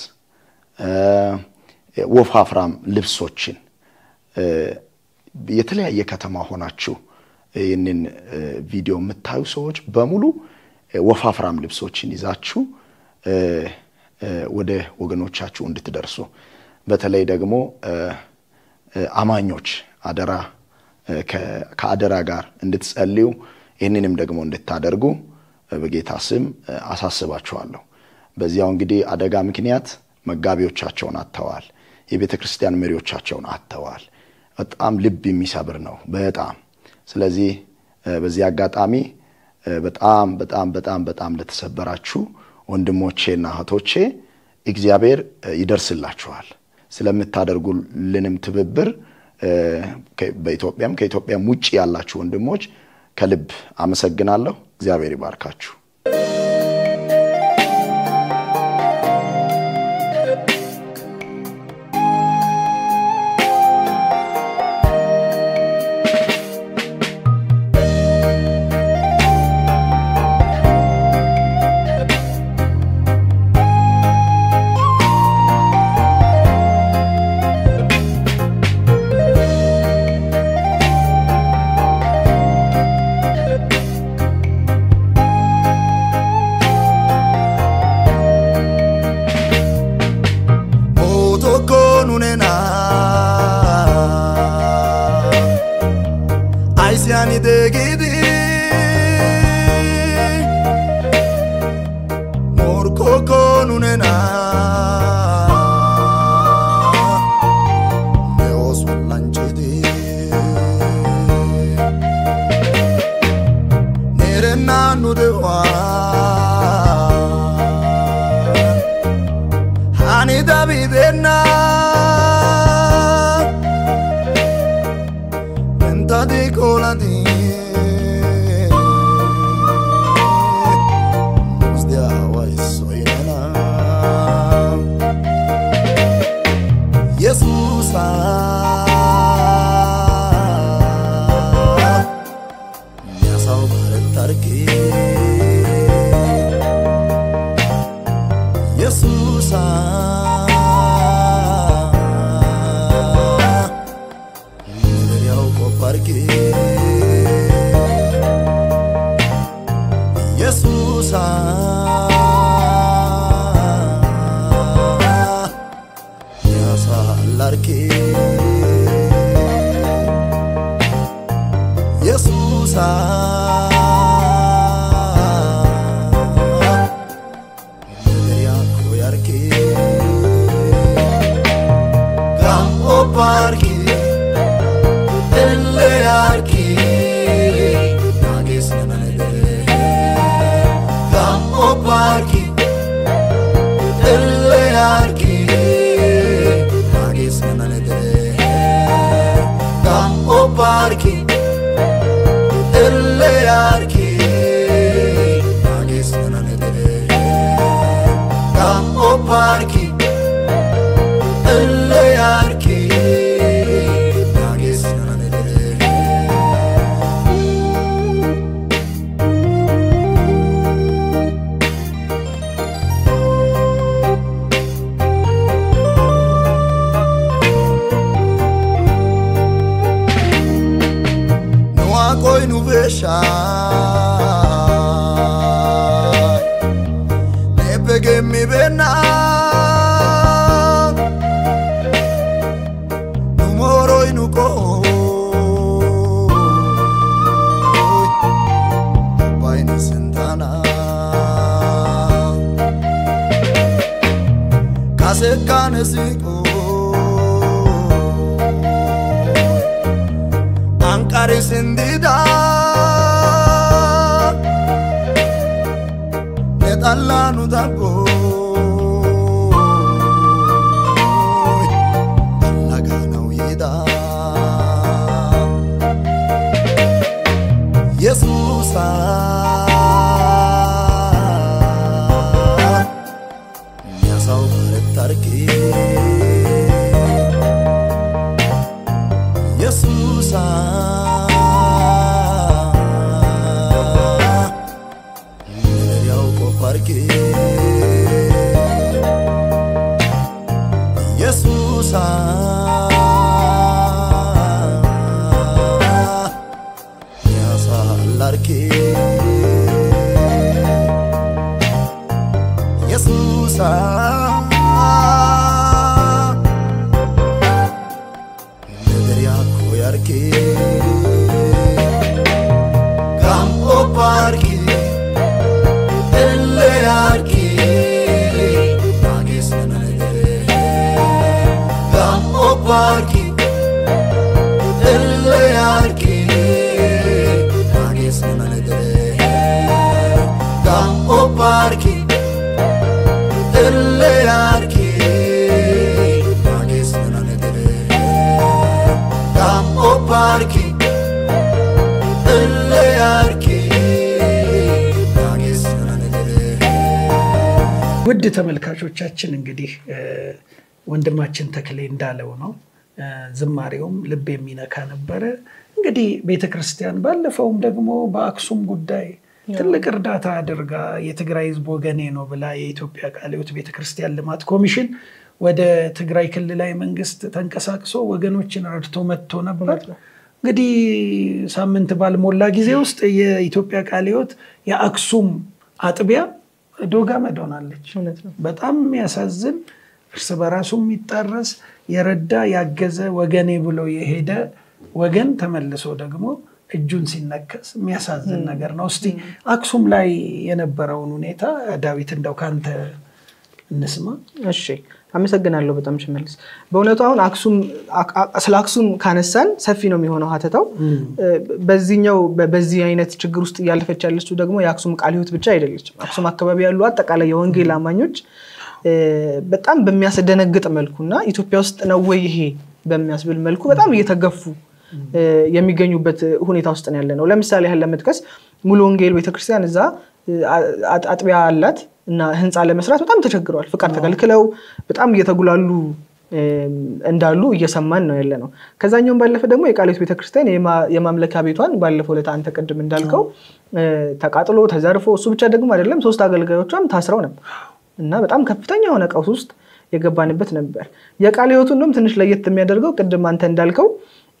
ወፋፍራም ልብሶችን የተለያየ ከተማ ሆናችሁ ይህንን ቪዲዮ የምታዩ ሰዎች በሙሉ ወፋፍራም ልብሶችን ይዛችሁ ወደ ወገኖቻችሁ እንድትደርሱ በተለይ ደግሞ አማኞች አደራ ከአደራ ጋር እንድትጸልዩ ይህንንም ደግሞ እንድታደርጉ በጌታ ስም አሳስባችኋለሁ። በዚያው እንግዲህ አደጋ ምክንያት መጋቢዎቻቸውን አጥተዋል። የቤተክርስቲያን መሪዎቻቸውን አጥተዋል። በጣም ልብ የሚሰብር ነው በጣም። ስለዚህ በዚህ አጋጣሚ በጣም በጣም በጣም በጣም ለተሰበራችሁ ወንድሞቼና እህቶቼ እግዚአብሔር ይደርስላችኋል። ስለምታደርጉልንም ትብብር በኢትዮጵያም ከኢትዮጵያም ውጪ ያላችሁ ወንድሞች ከልብ አመሰግናለሁ። እግዚአብሔር ይባርካችሁ። Ankares indida Allah nu dago Lagana uyeda Jesus Ya sau tarki Jesus Porque Jesus ya salarke Jesus debería cuidarke campo parque Arki Nagis nanadere Gammo parki Elle arki Nagis nanadere Gammo parki Elle arki Nagis nanadere Gammo parki Elle arki ውድ ተመልካቾቻችን እንግዲህ ወንድማችን ተክሌ እንዳለው ነው ዝማሬውም ልብ የሚነካ ነበር እንግዲህ ቤተክርስቲያን ባለፈውም ደግሞ በአክሱም ጉዳይ ትልቅ እርዳታ አድርጋ የትግራይ ህዝብ ወገኔ ነው ብላ የኢትዮጵያ ቃለ ሕይወት ቤተክርስቲያን ልማት ኮሚሽን ወደ ትግራይ ክልላዊ መንግስት ተንቀሳቅሶ ወገኖችን ረድቶ መጥቶ ነበር እንግዲህ ሳምንት ባልሞላ ጊዜ ውስጥ የኢትዮጵያ ቃለ ሕይወት የአክሱም አጥቢያ ዶጋ መዶናለች በጣም የሚያሳዝን እርስ በራሱም ይጣረስ የረዳ ያገዘ ወገኔ ብሎ የሄደ ወገን ተመልሶ ደግሞ እጁን ሲነከስ የሚያሳዝን ነገር ነው እስቲ አክሱም ላይ የነበረውን ሁኔታ ዳዊት እንደው ካንተ እንስማ እሺ አመሰግናለሁ በጣም ሽመልስ በእውነቱ አሁን አክሱም ስለ አክሱም ካነሳን ሰፊ ነው የሚሆነው ሀተታው በዚህኛው በዚህ አይነት ችግር ውስጥ ያለፈች ያለችው ደግሞ የአክሱም ቃለ ሕይወት ብቻ አይደለችም አክሱም አካባቢ ያሉ አጠቃላይ የወንጌል አማኞች በጣም በሚያስደነግጥ መልኩና ኢትዮጵያ ውስጥ ነው ወይ ይሄ በሚያስብል መልኩ በጣም እየተገፉ የሚገኙበት ሁኔታ ውስጥ ነው ያለነው ለምሳሌ ያህል ለመጥቀስ ሙሉ ወንጌል ቤተክርስቲያን እዛ አጥቢያ አላት እና ህንጻ ለመስራት በጣም ተቸግሯል ፍቃድ ተከልክለው በጣም እየተጉላሉ እንዳሉ እየሰማን ነው ያለነው ከዛኛው ባለፈ ደግሞ የቃለ ሕይወት ቤተክርስቲያን የማምለኪያ ቤቷን ባለፈው ለታ አንተ ቀድም እንዳልከው ተቃጥሎ ተዘርፎ እሱ ብቻ ደግሞ አይደለም ሶስት አገልጋዮቿም ታስረው ነበር እና በጣም ከፍተኛ ሆነ ቀውስ ውስጥ የገባንበት ነበር የቃለ ሕይወቱን ነው ትንሽ ለየት የሚያደርገው ቀድም አንተ እንዳልከው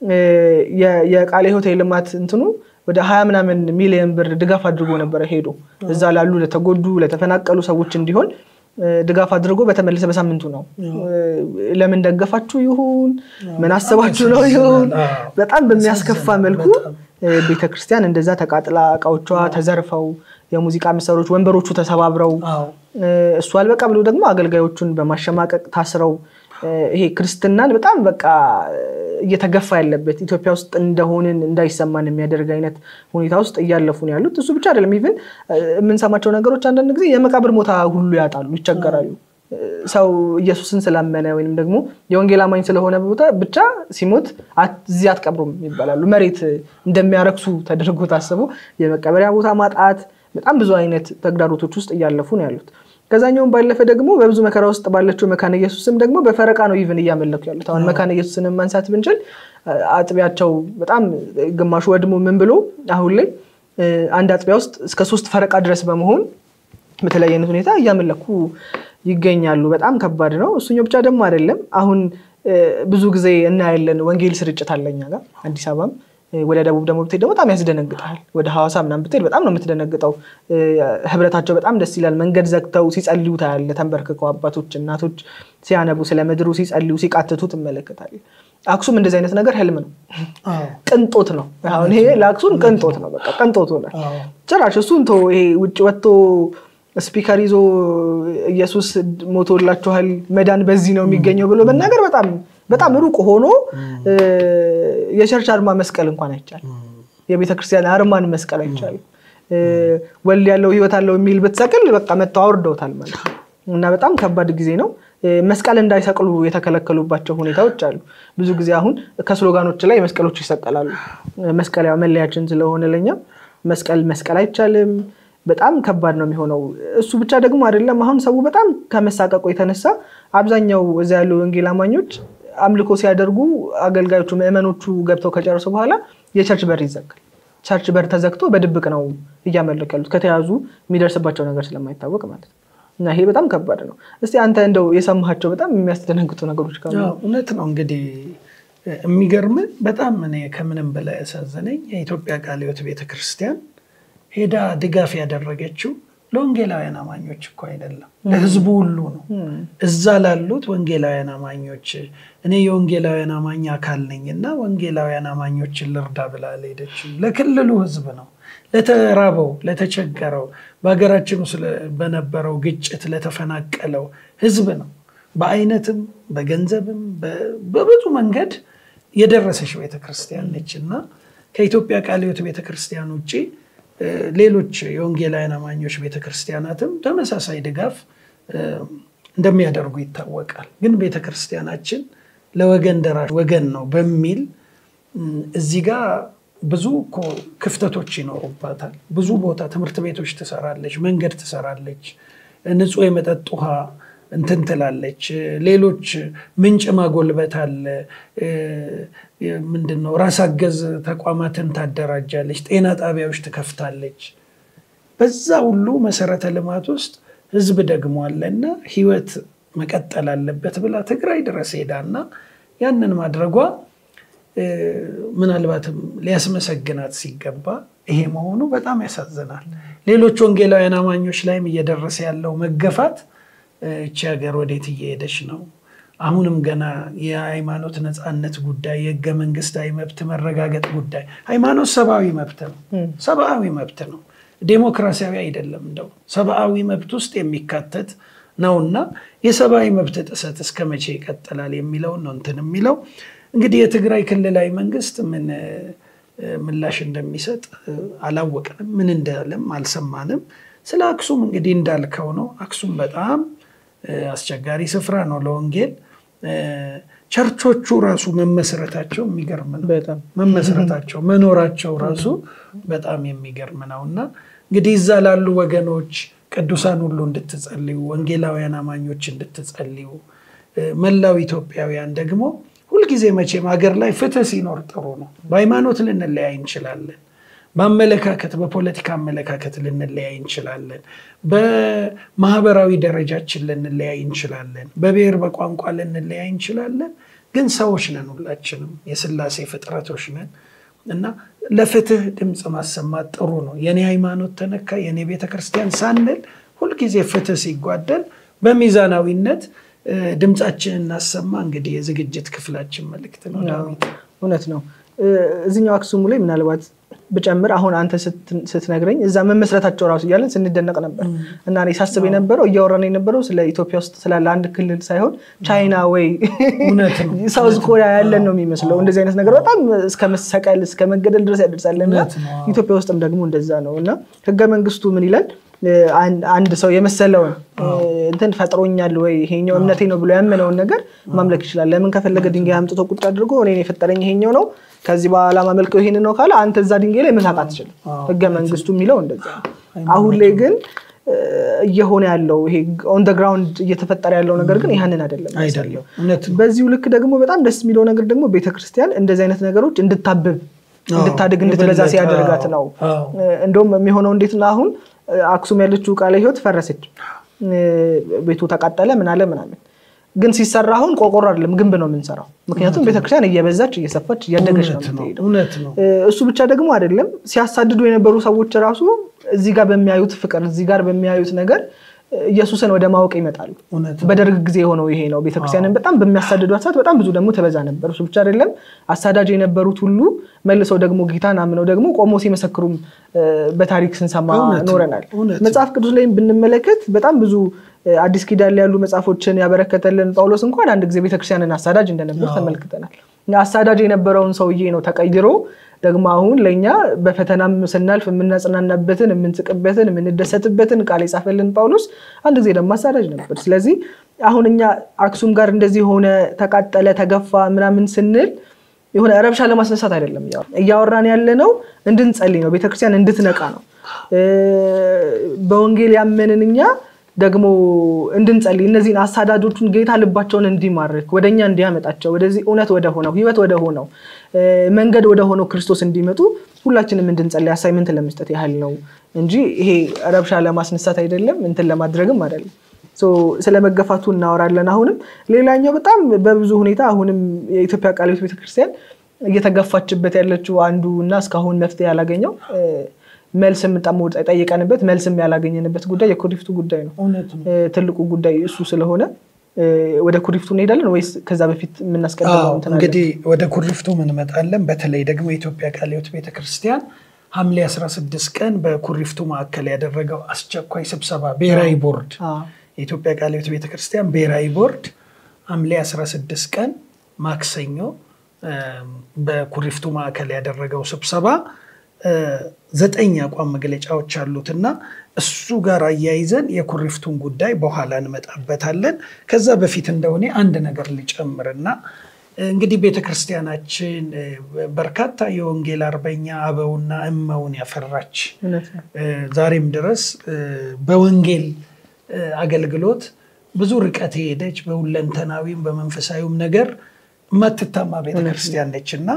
የቃለ ሕይወት የልማት እንትኑ ወደ ሃያ ምናምን ሚሊዮን ብር ድጋፍ አድርጎ ነበር ሄዶ እዛ ላሉ ለተጎዱ ለተፈናቀሉ ሰዎች እንዲሆን ድጋፍ አድርጎ በተመለሰ በሳምንቱ ነው ለምን ደገፋችሁ ይሁን ምን አሰባችሁ ነው ይሁን በጣም በሚያስከፋ መልኩ ቤተክርስቲያን እንደዛ ተቃጥላ ቃዎቿ ተዘርፈው የሙዚቃ መሳሪያዎች ወንበሮቹ ተሰባብረው እሱ አልበቃ ብሎ ደግሞ አገልጋዮቹን በማሸማቀቅ ታስረው ይሄ ክርስትናን በጣም በቃ እየተገፋ ያለበት ኢትዮጵያ ውስጥ እንደሆነን እንዳይሰማን የሚያደርግ አይነት ሁኔታ ውስጥ እያለፉ ነው ያሉት እሱ ብቻ አይደለም ኢቭን የምንሰማቸው ነገሮች አንዳንድ ጊዜ የመቃብር ሞታ ሁሉ ያጣሉ ይቸገራሉ ሰው ኢየሱስን ስላመነ ወይንም ደግሞ የወንጌል አማኝ ስለሆነ ብቻ ሲሞት እዚህ አትቀብሩም ይባላሉ መሬት እንደሚያረክሱ ተደርጎ ታስቦ የመቀበሪያ ቦታ ማጣት በጣም ብዙ አይነት ተግዳሮቶች ውስጥ እያለፉ ነው ያሉት ከዛኛው ባለፈ ደግሞ በብዙ መከራ ውስጥ ባለችው መካነ ኢየሱስም ደግሞ በፈረቃ ነው ኢቭን እያመለኩ ያሉት አሁን መካነ ኢየሱስን ማንሳት ብንችል አጥቢያቸው በጣም ግማሹ ወድሞ ምን ብሎ አሁን ላይ አንድ አጥቢያ ውስጥ እስከ ሶስት ፈረቃ ድረስ በመሆን በተለያየ ሁኔታ እያመለኩ ይገኛሉ በጣም ከባድ ነው እሱኛው ብቻ ደግሞ አይደለም አሁን ብዙ ጊዜ እናያለን ወንጌል ስርጭት አለኛ ጋር አዲስ አበባም ወደ ደቡብ ደግሞ ብትሄድ ደግሞ በጣም ያስደነግጣል ወደ ሐዋሳ ምናምን ብትሄድ በጣም ነው የምትደነግጠው ህብረታቸው በጣም ደስ ይላል መንገድ ዘግተው ሲጸልዩ ታያለ ተንበርክከው አባቶች እናቶች ሲያነቡ ስለምድሩ ሲጸልዩ ሲቃተቱ ተመለከታል አክሱም እንደዚህ አይነት ነገር ህልም ነው ቅንጦት ነው አሁን ይሄ ለአክሱም ቅንጦት ነው በቃ ቅንጦት ነው ጭራሽ እሱን ተው ይሄ ውጭ ወጥቶ ስፒከር ይዞ ኢየሱስ ሞቶላችኋል መዳን በዚህ ነው የሚገኘው ብሎ መናገር በጣም በጣም ሩቅ ሆኖ የቸርች አርማ መስቀል እንኳን አይቻል የቤተክርስቲያን አርማን መስቀል አይቻል ወል ያለው ህይወት አለው የሚል በተሰቀል በቃ መተው አውርደውታል ማለት እና በጣም ከባድ ጊዜ ነው መስቀል እንዳይሰቅሉ የተከለከሉባቸው ሁኔታዎች አሉ ብዙ ጊዜ አሁን ከስሎጋኖች ላይ መስቀሎች ይሰቀላሉ መስቀል ያው መለያችን ስለሆነ ለኛ መስቀል መስቀል አይቻልም በጣም ከባድ ነው የሚሆነው እሱ ብቻ ደግሞ አይደለም አሁን ሰው በጣም ከመሳቀቁ የተነሳ አብዛኛው እዛ ያሉ ወንጌል አማኞች አምልኮ ሲያደርጉ አገልጋዮቹ ምእመኖቹ ገብተው ከጨረሱ በኋላ የቸርች በር ይዘጋል ቸርች በር ተዘግቶ በድብቅ ነው እያመለኩ ያሉት ከተያዙ የሚደርስባቸው ነገር ስለማይታወቅ ማለት ነው እና ይሄ በጣም ከባድ ነው እስቲ አንተ እንደው የሰማሃቸው በጣም የሚያስደነግጡ ነገሮች ካሉ አዎ እውነት ነው እንግዲህ የሚገርም በጣም እኔ ከምንም በላይ ያሳዘነኝ የኢትዮጵያ ቃለ ሕይወት ቤተክርስቲያን ሄዳ ድጋፍ ያደረገችው ለወንጌላውያን አማኞች እኮ አይደለም ለህዝቡ ሁሉ ነው እዛ ላሉት ወንጌላውያን አማኞች እኔ የወንጌላውያን አማኛ አካል ነኝና ወንጌላውያን አማኞችን ልርዳ ብላ ለሄደች ለክልሉ ህዝብ ነው ለተራበው ለተቸገረው በአገራችን ውስጥ በነበረው ግጭት ለተፈናቀለው ህዝብ ነው በአይነትም በገንዘብም በብዙ መንገድ የደረሰች ቤተክርስቲያን ነችና ከኢትዮጵያ ቃለ ሕይወት ቤተክርስቲያን ውጪ ሌሎች የወንጌላውያን አማኞች ቤተክርስቲያናትም ተመሳሳይ ድጋፍ እንደሚያደርጉ ይታወቃል ግን ቤተክርስቲያናችን ለወገን ደራሽ ወገን ነው በሚል እዚህ ጋር ብዙ ክፍተቶች ይኖሩባታል ብዙ ቦታ ትምህርት ቤቶች ተሰራለች መንገድ ተሰራለች ንጹህ የመጠጥ ውሃ እንትን ትላለች ሌሎች ምንጭ ማጎልበት አለ ምንድነው ራስ አገዝ ተቋማትን ታደራጃለች ጤና ጣቢያዎች ትከፍታለች በዛ ሁሉ መሰረተ ልማት ውስጥ ህዝብ ደግሞ አለና ህይወት መቀጠል አለበት ብላ ትግራይ ድረስ ሄዳና ያንን ማድረጓ ምናልባትም ሊያስመሰግናት ሲገባ ይሄ መሆኑ በጣም ያሳዝናል ሌሎች ወንጌላውያን አማኞች ላይም እየደረሰ ያለው መገፋት እቺ ሀገር ወዴት እየሄደች ነው አሁንም ገና የሃይማኖት ነፃነት ጉዳይ የህገ መንግስታዊ መብት መረጋገጥ ጉዳይ ሃይማኖት ሰብአዊ መብት ነው ሰብአዊ መብት ነው ዲሞክራሲያዊ አይደለም እንደው ሰብአዊ መብት ውስጥ የሚካተት ነውና የሰብአዊ መብት ጥሰት እስከመቼ ይቀጥላል የሚለው ነው እንትን የሚለው እንግዲህ የትግራይ ክልላዊ መንግስት ምን ምላሽ እንደሚሰጥ አላወቅንም ምን እንዳለም አልሰማንም ስለ አክሱም እንግዲህ እንዳልከው ነው አክሱም በጣም አስቸጋሪ ስፍራ ነው ለወንጌል ቸርቾቹ ራሱ መመስረታቸው የሚገርም ነው በጣም መመስረታቸው መኖራቸው ራሱ በጣም የሚገርም ነውና እንግዲህ እዛ ላሉ ወገኖች ቅዱሳን ሁሉ እንድትጸልዩ ወንጌላውያን አማኞች እንድትጸልዩ መላው ኢትዮጵያውያን ደግሞ ሁሉ ጊዜ መቼም ሀገር ላይ ፍትህ ሲኖር ጥሩ ነው በሃይማኖት ልንለያይ እንችላለን በአመለካከት በፖለቲካ አመለካከት ልንለያይ እንችላለን በማህበራዊ ደረጃችን ልንለያይ እንችላለን በብሔር በቋንቋ ልንለያይ እንችላለን ግን ሰዎች ነን ሁላችንም የሥላሴ ፍጥረቶች ነን እና ለፍትህ ድምጽ ማሰማት ጥሩ ነው የኔ ሃይማኖት ተነካ የኔ ቤተክርስቲያን ሳንል ሁሉ ጊዜ ፍትህ ሲጓደል በሚዛናዊነት ድምጻችንን እናሰማ እንግዲህ የዝግጅት ክፍላችን መልእክት ነው ዳዊት እውነት ነው እዚህኛው አክሱም ላይ ምናልባት በጨምር አሁን አንተ ስትነግረኝ እዛ መመስረታቸው ራሱ ይያለን ስንደነቅ ነበር እና እኔ ሳስብ የነበረው እያወራን የነበረው ስለ ኢትዮጵያ ውስጥ ስላለ አንድ ክልል ሳይሆን ቻይና ወይ ሳውዝ ኮሪያ ያለን ነው የሚመስለው እንደዚህ አይነት ነገር በጣም እስከ መሰቀል እስከ መገደል ድረስ ያደርሳልና ኢትዮጵያ ውስጥም ደግሞ እንደዛ ነውና ህገ መንግስቱ ምን ይላል አንድ ሰው የመሰለውን እንትን ፈጥሮኛል ወይ ይሄኛው እምነቴ ነው ብሎ ያመነውን ነገር ማምለክ ይችላል ለምን ከፈለገ ድንጋይ አምጥቶ ቁጭ አድርጎ እኔ ነኝ የፈጠረኝ ይሄኛው ነው ከዚህ በኋላ ማመልከው ይሄን ነው ካለ አንተ እዛ ድንጋይ ላይ መሳቅ አትችልም ህገ መንግስቱ የሚለው እንደዛ አሁን ላይ ግን እየሆነ ያለው ይሄ ኦን ዘ ግራውንድ እየተፈጠረ ያለው ነገር ግን ይሄንን አይደለም አይደለም በዚሁ ልክ ደግሞ በጣም ደስ የሚለው ነገር ደግሞ ቤተክርስቲያን እንደዚህ አይነት ነገሮች እንድታብብ እንድታድግ እንድትበዛ ሲያደርጋት ነው እንደውም የሚሆነው እንዴት ነው አሁን አክሱም ያለችው ቃለ ሕይወት ፈረሰች ቤቱ ተቃጠለ ምን አለ ምን አለ ግን ሲሰራ አሁን ቆቆሮ አይደለም ግንብ ነው የምንሰራው ምክንያቱም ቤተክርስቲያን እየበዛች እየሰፋች እያደገች ነው የምትሄደው እውነት ነው እሱ ብቻ ደግሞ አይደለም ሲያሳድዱ የነበሩ ሰዎች ራሱ እዚህ ጋር በሚያዩት ፍቅር እዚህ ጋር በሚያዩት ነገር ኢየሱስን ወደ ማወቅ ይመጣሉ በደርግ ጊዜ ሆኖ ይሄ ነው ቤተክርስቲያንን በጣም በሚያሳድዱት ሰዓት በጣም ብዙ ደግሞ ተበዛ ነበር እሱ ብቻ አይደለም አሳዳጅ የነበሩት ሁሉ መልሰው ደግሞ ጌታን አምነው ደግሞ ቆሞ ሲመሰክሩም በታሪክ ስንሰማ ኖረናል መጽሐፍ ቅዱስ ላይ ብንመለከት በጣም ብዙ አዲስ ኪዳን ላይ ያሉ መጽሐፎችን ያበረከተልን ጳውሎስ እንኳን አንድ ጊዜ ቤተክርስቲያንን አሳዳጅ እንደነበር ተመልክተናል አሳዳጅ የነበረውን ሰውዬ ነው ተቀይሮ ደግሞ አሁን ለኛ በፈተናም ስናልፍ የምናጽናናበትን የምንጽቅበትን የምንደሰትበትን ቃል የጻፈልን ጳውሎስ አንድ ጊዜ ደግሞ አሳዳጅ ነበር ስለዚህ አሁን እኛ አክሱም ጋር እንደዚህ ሆነ ተቃጠለ ተገፋ ምናምን ስንል የሆነ ረብሻ ለማስነሳት አይደለም ያወራን ያለነው እንድንጸልይ ነው ቤተክርስቲያን እንድትነቃ ነው በወንጌል ያመንንኛ ደግሞ እንድንጸልይ እነዚህን አሳዳጆቹን ጌታ ልባቸውን እንዲማርክ ወደኛ እንዲያመጣቸው ወደዚህ እውነት ወደ ሆነው ህይወት ወደ ሆነው መንገድ ወደ ሆነው ክርስቶስ እንዲመጡ ሁላችንም እንድንጸልይ አሳይመንት ለመስጠት ያህል ነው እንጂ ይሄ ረብሻ ለማስነሳት አይደለም እንትን ለማድረግም አይደለም ሶ ስለመገፋቱ እናወራለን አሁንም ሌላኛው በጣም በብዙ ሁኔታ አሁንም የኢትዮጵያ ቃለ ሕይወት ቤተክርስቲያን እየተገፋችበት ያለችው አንዱና እስካሁን መፍትሄ ያላገኘው መልስም ተጣመው ጠይቀንበት መልስም ያላገኘንበት ጉዳይ የኩሪፍቱ ጉዳይ ነው ትልቁ ጉዳይ እሱ ስለሆነ ወደ ኩሪፍቱ እንሄዳለን ወይስ ከዛ በፊት ምናስቀድመው እንትን አለ እንግዲህ ወደ ኩሪፍቱ ምን መጣለን በተለይ ደግሞ የኢትዮጵያ ቃለ ሕይወት ቤተክርስቲያን ሐምሌ አስራ ስድስት ቀን በኩሪፍቱ ማዕከል ያደረገው አስቸኳይ ስብሰባ ብሔራዊ ቦርድ የኢትዮጵያ ቃለ ሕይወት ቤተክርስቲያን ብሔራዊ ቦርድ ሐምሌ አስራ ስድስት ቀን ማክሰኞ በኩሪፍቱ ማዕከል ያደረገው ስብሰባ ዘጠኝ አቋም መግለጫዎች አሉትና እሱ ጋር አያይዘን የኩሪፍቱን ጉዳይ በኋላ እንመጣበታለን ከዛ በፊት እንደሆነ አንድ ነገር ልጨምርና እንግዲህ ቤተክርስቲያናችን በርካታ የወንጌል አርበኛ አበውና እመውን ያፈራች ዛሬም ድረስ በወንጌል አገልግሎት ብዙ ርቀት ሄደች በሁለንተናዊም በመንፈሳዊም ነገር ማትታማ ቤተክርስቲያን ነችና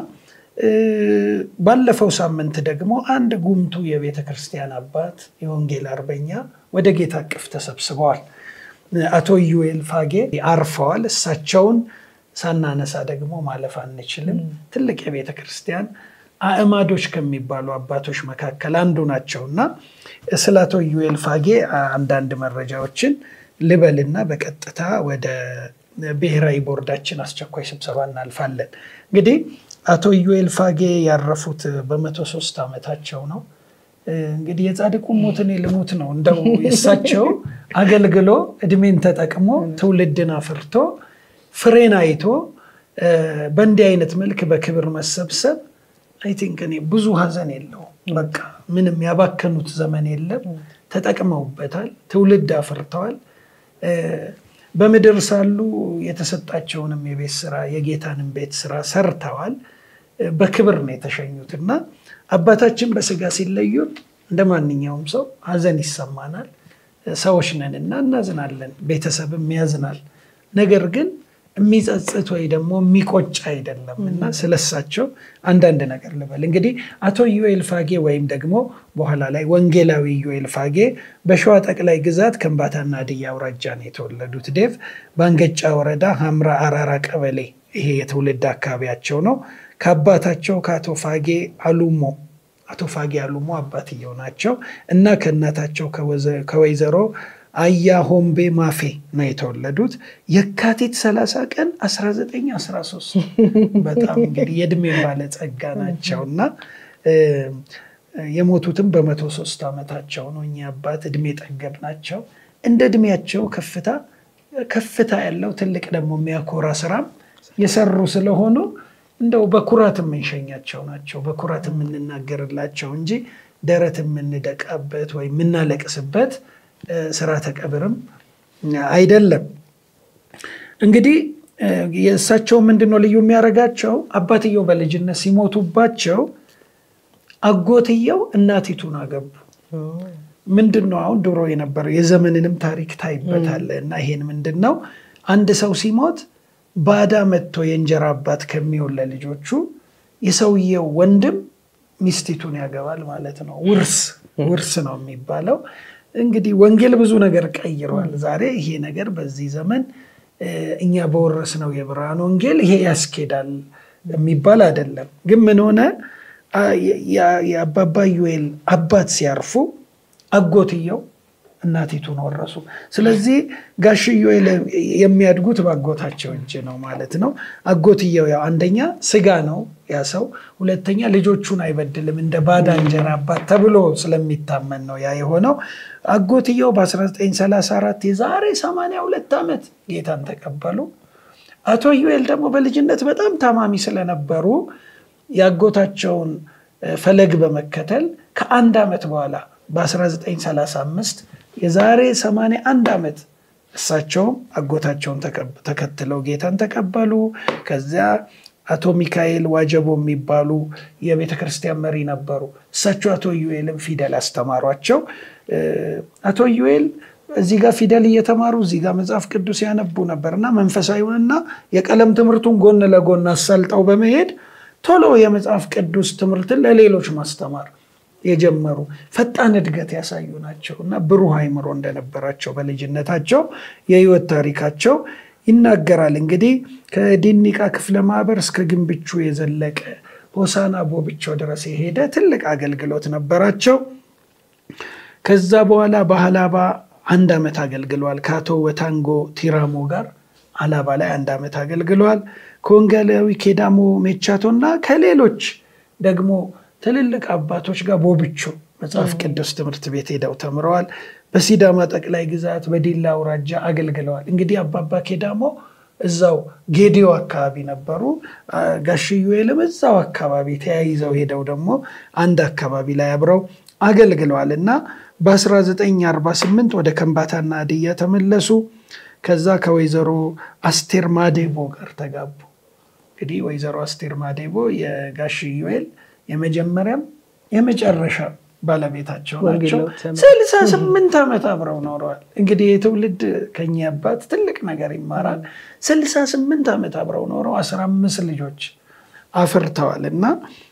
ባለፈው ሳምንት ደግሞ አንድ ጉምቱ የቤተክርስቲያን አባት የወንጌል አርበኛ ወደ ጌታ አቅፍ ተሰብስበዋል አቶ ዩኤል ፋጌ አርፈዋል እሳቸውን ሳናነሳ ደግሞ ማለፍ አንችልም ትልቅ የቤተክርስቲያን አእማዶች ከሚባሉ አባቶች መካከል አንዱ ናቸውና ስለ አቶ ዩኤል ፋጌ አንዳንድ መረጃዎችን ልበልና በቀጥታ ወደ ብሔራዊ ቦርዳችን አስቸኳይ ስብሰባ እናልፋለን እንግዲህ አቶ ዩኤል ፋጌ ያረፉት በመቶ ሶስት ዓመታቸው ነው እንግዲህ የጻድቁ ሞትን ልሙት ነው እንደው እሳቸው አገልግሎ እድሜን ተጠቅሞ ትውልድን አፍርቶ ፍሬን አይቶ በእንዲህ አይነት መልክ በክብር መሰብሰብ አይ ቲንክ እኔ ብዙ ሀዘን የለው በቃ ምንም ያባከኑት ዘመን የለም ተጠቅመውበታል ትውልድ አፍርተዋል በመድር ሳሉ የተሰጣቸውንም የቤት ስራ የጌታንም ቤት ስራ ሰርተዋል በክብር ነው የተሸኙትና አባታችን በስጋ ሲለዩ እንደማንኛውም ሰው ሀዘን ይሰማናል ሰዎች ነንና እናዝናለን ቤተሰብም ያዝናል ነገር ግን የሚጸጽት ወይ ደግሞ የሚቆጭ አይደለምና ስለሳቸው አንዳንድ ነገር ልበል እንግዲህ አቶ ዩኤል ፋጌ ወይም ደግሞ በኋላ ላይ ወንጌላዊ ዩኤል ፋጌ በሸዋ ጠቅላይ ግዛት ከምባታና ሀዲያ አውራጃ ነው የተወለዱት ዴቭ ባንገጫ ወረዳ ሐምራ አራራ ቀበሌ ይሄ የትውልድ አካባቢያቸው ነው ከአባታቸው ከአቶ ፋጌ አሉሞ አቶ ፋጌ አሉሞ አባትየው ናቸው እና ከእናታቸው ከወይዘሮ አያ ሆምቤ ማፌ ነው የተወለዱት የካቲት ሰላሳ ቀን አስራ ዘጠኝ አስራ ሶስት በጣም እንግዲህ የእድሜ ባለጸጋ ናቸውና የሞቱትም በመቶ ሶስት ዓመታቸው ነው እኛ አባት እድሜ ጠገብ ናቸው እንደ እድሜያቸው ከፍታ ከፍታ ያለው ትልቅ ደግሞ የሚያኮራ ስራም የሰሩ ስለሆኑ እንደው በኩራት የምንሸኛቸው ናቸው በኩራት የምንናገርላቸው እንጂ ደረት የምንደቃበት ወይ የምናለቅስበት ስራ ተቀብርም አይደለም እንግዲህ የእሳቸው ምንድነው ልዩ የሚያረጋቸው አባትየው በልጅነት ሲሞቱባቸው አጎትየው እናቲቱን አገቡ ምንድነው አሁን ድሮ የነበረው የዘመንንም ታሪክ ታይበታልና ይሄን ምንድነው አንድ ሰው ሲሞት ባዳ መጥቶ የእንጀራ አባት ከሚወለ ልጆቹ የሰውየው ወንድም ሚስቲቱን ያገባል ማለት ነው ውርስ ውርስ ነው የሚባለው እንግዲህ ወንጌል ብዙ ነገር ቀይሯል ዛሬ ይሄ ነገር በዚህ ዘመን እኛ በወረስነው የብርሃን ወንጌል ይሄ ያስኬዳል የሚባል አይደለም ግን ምን ሆነ የአባባ ዩኤል አባት ሲያርፉ አጎትየው እናቲቱን ወረሱ ስለዚህ ጋሽ ዩኤል የሚያድጉት ባጎታቸው እንጂ ነው ማለት ነው አጎትየው ያው አንደኛ ስጋ ነው ያ ሰው ሁለተኛ ልጆቹን አይበድልም እንደ ባዳ እንጀራ አባት ተብሎ ስለሚታመን ነው ያ የሆነው አጎትየው በ1934 የዛሬ ሰማንያ ሁለት ዓመት ጌታን ተቀበሉ አቶ ዩኤል ደግሞ በልጅነት በጣም ታማሚ ስለነበሩ ያጎታቸውን ፈለግ በመከተል ከአንድ ዓመት በኋላ በ1935 የዛሬ ሰማንያ አንድ ዓመት እሳቸው አጎታቸውን ተከትለው ጌታን ተቀበሉ። ከዚያ አቶ ሚካኤል ዋጀቦ የሚባሉ የቤተክርስቲያን መሪ ነበሩ። እሳቸው አቶ ዩኤልን ፊደል አስተማሯቸው። አቶ ዩኤል እዚህ ጋር ፊደል እየተማሩ እዚህ ጋር መጽሐፍ ቅዱስ ያነቡ ነበርና መንፈሳዊውንና የቀለም ትምህርቱን ጎን ለጎን አሳልጠው በመሄድ ቶሎ የመጽሐፍ ቅዱስ ትምህርትን ለሌሎች ማስተማር የጀመሩ ፈጣን እድገት ያሳዩ ናቸውና ብሩህ አይምሮ እንደነበራቸው በልጅነታቸው የህይወት ታሪካቸው ይናገራል። እንግዲህ ከዲኒቃ ክፍለ ማህበር እስከ ግንብቹ የዘለቀ ሆሳና ቦብቾ ድረስ የሄደ ትልቅ አገልግሎት ነበራቸው። ከዛ በኋላ በሐላባ አንድ ዓመት አገልግሏል። ከአቶ ወታንጎ ቲራሞ ጋር ሐላባ ላይ አንድ ዓመት አገልግሏል። ኮንገላዊ ኬዳሞ ሜቻቶና ከሌሎች ደግሞ ትልልቅ አባቶች ጋር ቦብቾ መጽሐፍ ቅዱስ ትምህርት ቤት ሄደው ተምረዋል። በሲዳማ ጠቅላይ ግዛት በዲላ አውራጃ አገልግለዋል። እንግዲህ አባባ ኬዳሞ እዛው ጌዲዮ አካባቢ ነበሩ። ጋሽ ዩኤልም እዛው አካባቢ ተያይዘው ሄደው ደግሞ አንድ አካባቢ ላይ አብረው አገልግለዋልና በ1948 ወደ ከምባታና ሀዲያ ተመለሱ። ከዛ ከወይዘሮ አስቴር ማዴቦ ጋር ተጋቡ። እንግዲህ ወይዘሮ አስቴር ማዴቦ የጋሽ ዩኤል የመጀመሪያም የመጨረሻ ባለቤታቸው ናቸው። ስልሳ ስምንት ዓመት አብረው ኖረዋል። እንግዲህ የትውልድ ከኛ አባት ትልቅ ነገር ይማራል። ስልሳ ስምንት ዓመት አብረው ኖረው አስራ አምስት ልጆች አፍርተዋልና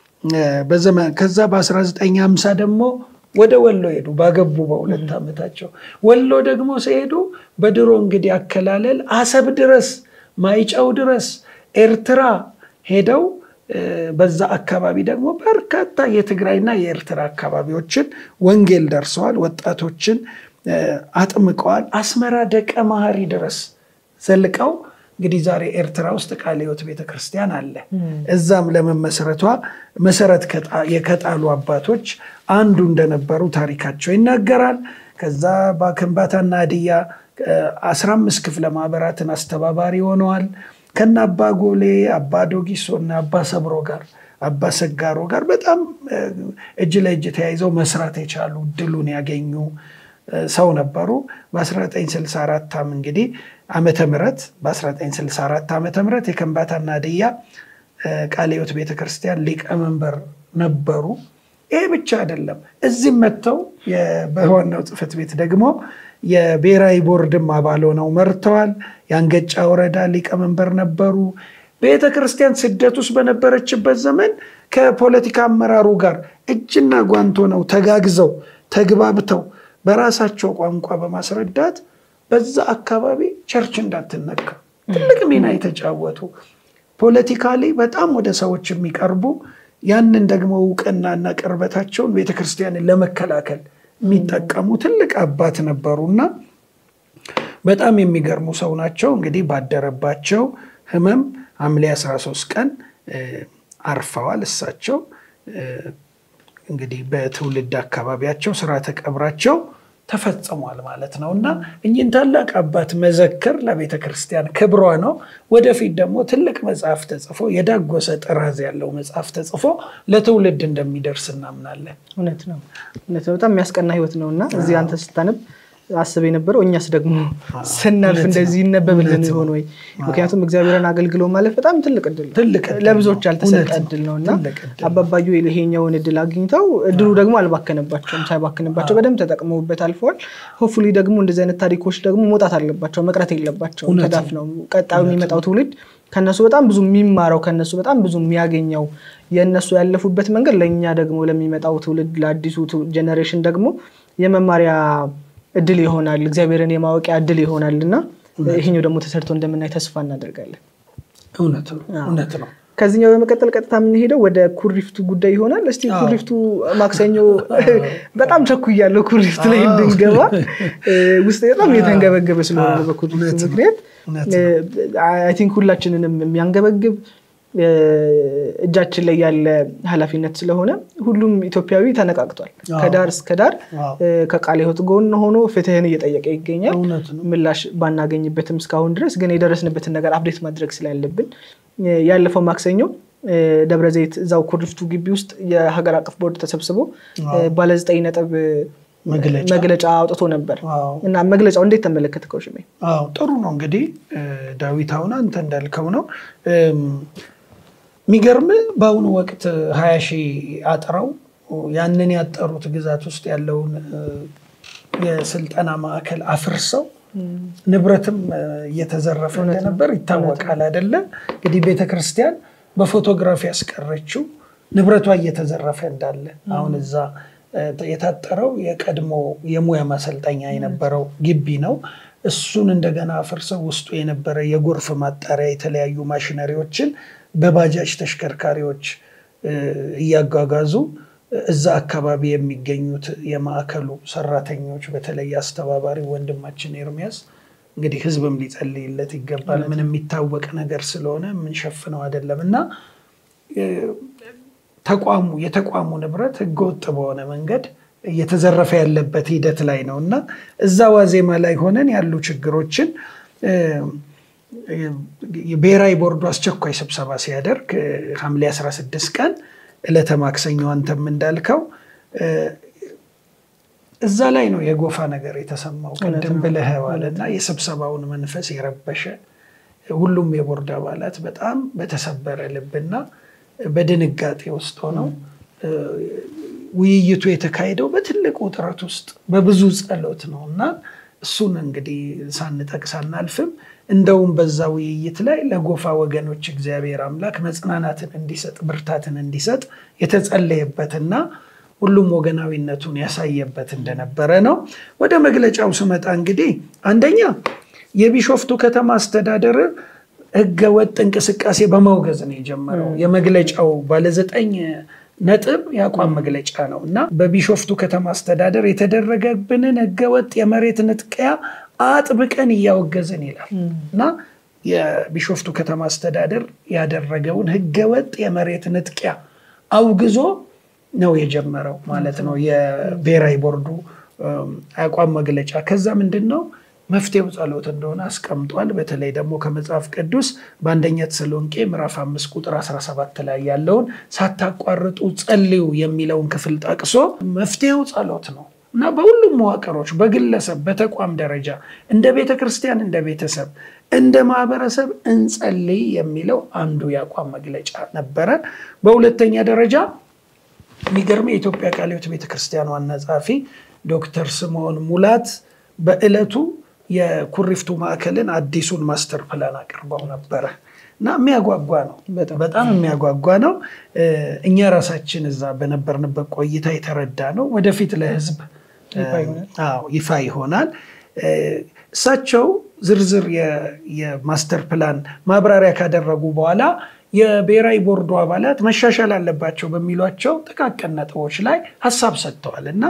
በዘመን ከዛ በ1950 ደግሞ ወደ ወሎ ሄዱ። ባገቡ በሁለት ዓመታቸው ወሎ ደግሞ ሲሄዱ በድሮ እንግዲህ አከላለል አሰብ ድረስ ማይጨው ድረስ ኤርትራ ሄደው በዛ አካባቢ ደግሞ በርካታ የትግራይና የኤርትራ አካባቢዎችን ወንጌል ደርሰዋል። ወጣቶችን አጥምቀዋል። አስመራ ደቀ ማህሪ ድረስ ዘልቀው እንግዲህ ዛሬ ኤርትራ ውስጥ ቃለ ሕይወት ቤተክርስቲያን አለ። እዛም ለመመስረቷ መሰረት የከጣሉ አባቶች አንዱ እንደነበሩ ታሪካቸው ይናገራል። ከዛ በከምባታና ሀዲያ አስራ አምስት ክፍለ ማህበራትን አስተባባሪ ሆነዋል። ከና አባ ጎሌ አባ ዶጊሶና አባ ሰብሮ ጋር አባ ሰጋሮ ጋር በጣም እጅ ለእጅ ተያይዘው መስራት የቻሉ ድሉን ያገኙ ሰው ነበሩ። በ1964 ዓም እንግዲህ ዓመተ ምህረት በ1964 ዓመተ ምህረት የከምባታና ሀዲያ ቃለ ሕይወት ቤተክርስቲያን ሊቀመንበር ነበሩ። ይሄ ብቻ አይደለም። እዚህ መተው በዋናው ጽሕፈት ቤት ደግሞ የብሔራዊ ቦርድም አባል ሆነው መርተዋል። የአንገጫ ወረዳ ሊቀመንበር ነበሩ። ቤተክርስቲያን ስደት ውስጥ በነበረችበት ዘመን ከፖለቲካ አመራሩ ጋር እጅና ጓንት ሆነው ተጋግዘው ተግባብተው በራሳቸው ቋንቋ በማስረዳት በዛ አካባቢ ቸርች እንዳትነካ ትልቅ ሚና የተጫወቱ ፖለቲካሊ በጣም ወደ ሰዎች የሚቀርቡ ያንን ደግሞ ዕውቅናና ቅርበታቸውን ቤተክርስቲያንን ለመከላከል የሚጠቀሙ ትልቅ አባት ነበሩና በጣም የሚገርሙ ሰው ናቸው። እንግዲህ ባደረባቸው ህመም ሐምሌ አስራ ሶስት ቀን አርፈዋል። እሳቸው እንግዲህ በትውልድ አካባቢያቸው ስርዓተ ቀብራቸው ተፈጽሟል ማለት ነውና እኚህን ታላቅ አባት መዘከር ለቤተክርስቲያን ክብሯ ነው። ወደፊት ደግሞ ትልቅ መጽሐፍ ተጽፎ የዳጎሰ ጥራዝ ያለው መጽሐፍ ተጽፎ ለትውልድ እንደሚደርስ እናምናለን። እውነት ነው። እውነት ነው። በጣም የሚያስቀና ህይወት ነውና እዚህ አንተ ስታነብ አስበ የነበረው እኛስ ደግሞ ስናልፍ እንደዚህ ይነበብልን ይሆን ወይ? ምክንያቱም እግዚአብሔርን አገልግሎ ማለፍ በጣም ትልቅ እድል ትልቅ ለብዙዎች ያልተሰጠ እድል ነውና አባባዩ ይሄኛውን እድል አግኝተው እድሉ ደግሞ አልባከነባቸውም። ሳይባከነባቸው በደም ተጠቅመውበት አልፈዋል። ሆፕፉሊ ደግሞ እንደዚህ አይነት ታሪኮች ደግሞ መውጣት አለባቸው፣ መቅረት የለባቸውም። ተዳፍነው ቀጣዩ የሚመጣው ትውልድ ከነሱ በጣም ብዙ የሚማረው ከነሱ በጣም ብዙ የሚያገኘው የነሱ ያለፉበት መንገድ ለኛ ደግሞ ለሚመጣው ትውልድ ለአዲሱ ጄነሬሽን ደግሞ የመማሪያ እድል ይሆናል፣ እግዚአብሔርን የማወቂያ እድል ይሆናልና ይሄኛው ደግሞ ተሰርቶ እንደምናይ ተስፋ እናደርጋለን። እውነት ነው። እውነት ነው። ከዚህኛው በመቀጠል ቀጥታ ምን ሄደው ወደ ኩሪፍቱ ጉዳይ ይሆናል። እስቲ ኩሪፍቱ ማክሰኞ በጣም ቸኩያለሁ ኩሪፍቱ ላይ እንድንገባ ውስጥ በጣም የተንገበገበ ስለሆነ በኩሪፍቱ ምክንያት አይ ቲንክ ሁላችንንም የሚያንገበግብ እጃችን ላይ ያለ ኃላፊነት ስለሆነ ሁሉም ኢትዮጵያዊ ተነቃቅቷል ከዳር እስከ ዳር ከቃለ ሕይወት ጎን ሆኖ ፍትህን እየጠየቀ ይገኛል ምላሽ ባናገኝበትም እስካሁን ድረስ ግን የደረስንበትን ነገር አፕዴት ማድረግ ስላለብን ያለፈው ማክሰኞ ደብረ ዘይት እዛው ኩሪፍቱ ግቢ ውስጥ የሀገር አቀፍ ቦርድ ተሰብስቦ ባለ ዘጠኝ ነጥብ መግለጫ አውጥቶ ነበር እና መግለጫው እንዴት ተመለከተከው ሽሜ? አዎ ጥሩ ነው እንግዲህ ዳዊት አሁን አንተ እንዳልከው ነው ሚገርም ባሁን ወቅት ሃያ ሺህ አጥረው ያንን ያጠሩት ግዛት ውስጥ ያለውን የስልጠና ማዕከል አፍርሰው ንብረትም እየተዘረፈ እንደነበር ይታወቃል አይደለ? እንግዲህ ቤተክርስቲያን በፎቶግራፍ ያስቀረችው ንብረቷ እየተዘረፈ እንዳለ አሁን እዛ የታጠረው የቀድሞ የሙያ ማሰልጠኛ የነበረው ግቢ ነው እሱን እንደገና አፍርሰው ውስጡ የነበረ የጎርፍ ማጣሪያ የተለያዩ ማሽነሪዎችን በባጃጅ ተሽከርካሪዎች እያጓጓዙ እዛ አካባቢ የሚገኙት የማዕከሉ ሰራተኞች በተለይ አስተባባሪ ወንድማችን ኤርሚያስ እንግዲህ ህዝብም ሊጸልይለት ይገባል ምን የሚታወቅ ነገር ስለሆነ ምን ሸፍነው አይደለምና ተቋሙ የተቋሙ ንብረት ህገወጥ በሆነ መንገድ እየተዘረፈ ያለበት ሂደት ላይ ነውና እዛ ዋዜማ ላይ ሆነን ያሉ ችግሮችን የብሔራዊ ቦርዱ አስቸኳይ ስብሰባ ሲያደርግ ሐምሌ አስራ ስድስት ቀን ዕለተ ማክሰኞ አንተም እንዳልከው እዛ ላይ ነው የጎፋ ነገር የተሰማው ቅድም ብለህዋልና የስብሰባውን መንፈስ የረበሸ ሁሉም የቦርድ አባላት በጣም በተሰበረ ልብና በድንጋጤ ውስጥ ሆነው ውይይቱ የተካሄደው በትልቁ ጥረት ውስጥ በብዙ ጸሎት ነውና እሱን እንግዲህ ሳንጠቅስ አናልፍም እንደውም በዛ ውይይት ላይ ለጎፋ ወገኖች እግዚአብሔር አምላክ መጽናናትን እንዲሰጥ ብርታትን እንዲሰጥ የተጸለየበትና ሁሉም ወገናዊነቱን ያሳየበት እንደነበረ ነው ወደ መግለጫው ስመጣ እንግዲህ አንደኛ የቢሾፍቱ ከተማ አስተዳደር ህገ ወጥ እንቅስቃሴ በማውገዝ ነው የጀመረው የመግለጫው ባለ ዘጠኝ ነጥብ ያቋም መግለጫ ነውና በቢሾፍቱ ከተማ አስተዳደር የተደረገብንን ህገ ወጥ የመሬት ንጥቂያ አጥብቀን ያወገዘን ይላልና የቢሾፍቱ ከተማ አስተዳደር ያደረገውን ህገ ወጥ የመሬት ንጥቂያ አውግዞ ነው የጀመረው ማለት ነው የብሔራዊ ቦርዱ አቋም መግለጫ ከዛ ምንድነው መፍትሄው ጸሎት እንደሆነ አስቀምጧል በተለይ ደግሞ ከመጽሐፍ ቅዱስ በአንደኛ ተሰሎንቄ ምዕራፍ አምስት ቁጥር አስራ ሰባት ላይ ያለውን ሳታቋርጡ ጸልዩ የሚለውን ክፍል ጠቅሶ መፍትሄው ጸሎት ነው እና በሁሉም መዋቅሮች በግለሰብ በተቋም ደረጃ እንደ ቤተክርስቲያን እንደ ቤተሰብ እንደ ማህበረሰብ እንጸልይ የሚለው አንዱ ያቋም መግለጫ ነበረ በሁለተኛ ደረጃ ሚገርም የኢትዮጵያ ቃለ ሕይወት ቤተክርስቲያን ዋና ጸሐፊ ዶክተር ስምዖን ሙላት በእለቱ የኩሪፍቱ ማዕከልን አዲሱን ማስተር ፕላን አቅርበው ነበር እና የሚያጓጓ ነው በጣም የሚያጓጓ ነው እኛ ራሳችን እዛ በነበርንበት ቆይታ የተረዳ ነው ወደፊት ለህዝብ አዎ ይፋ ይሆናል እሳቸው ዝርዝር የማስተር ፕላን ማብራሪያ ካደረጉ በኋላ የብሔራዊ ቦርዱ አባላት መሻሻል አለባቸው በሚሏቸው ጥቃቅን ነጥቦች ላይ ሐሳብ ሰጥተዋልና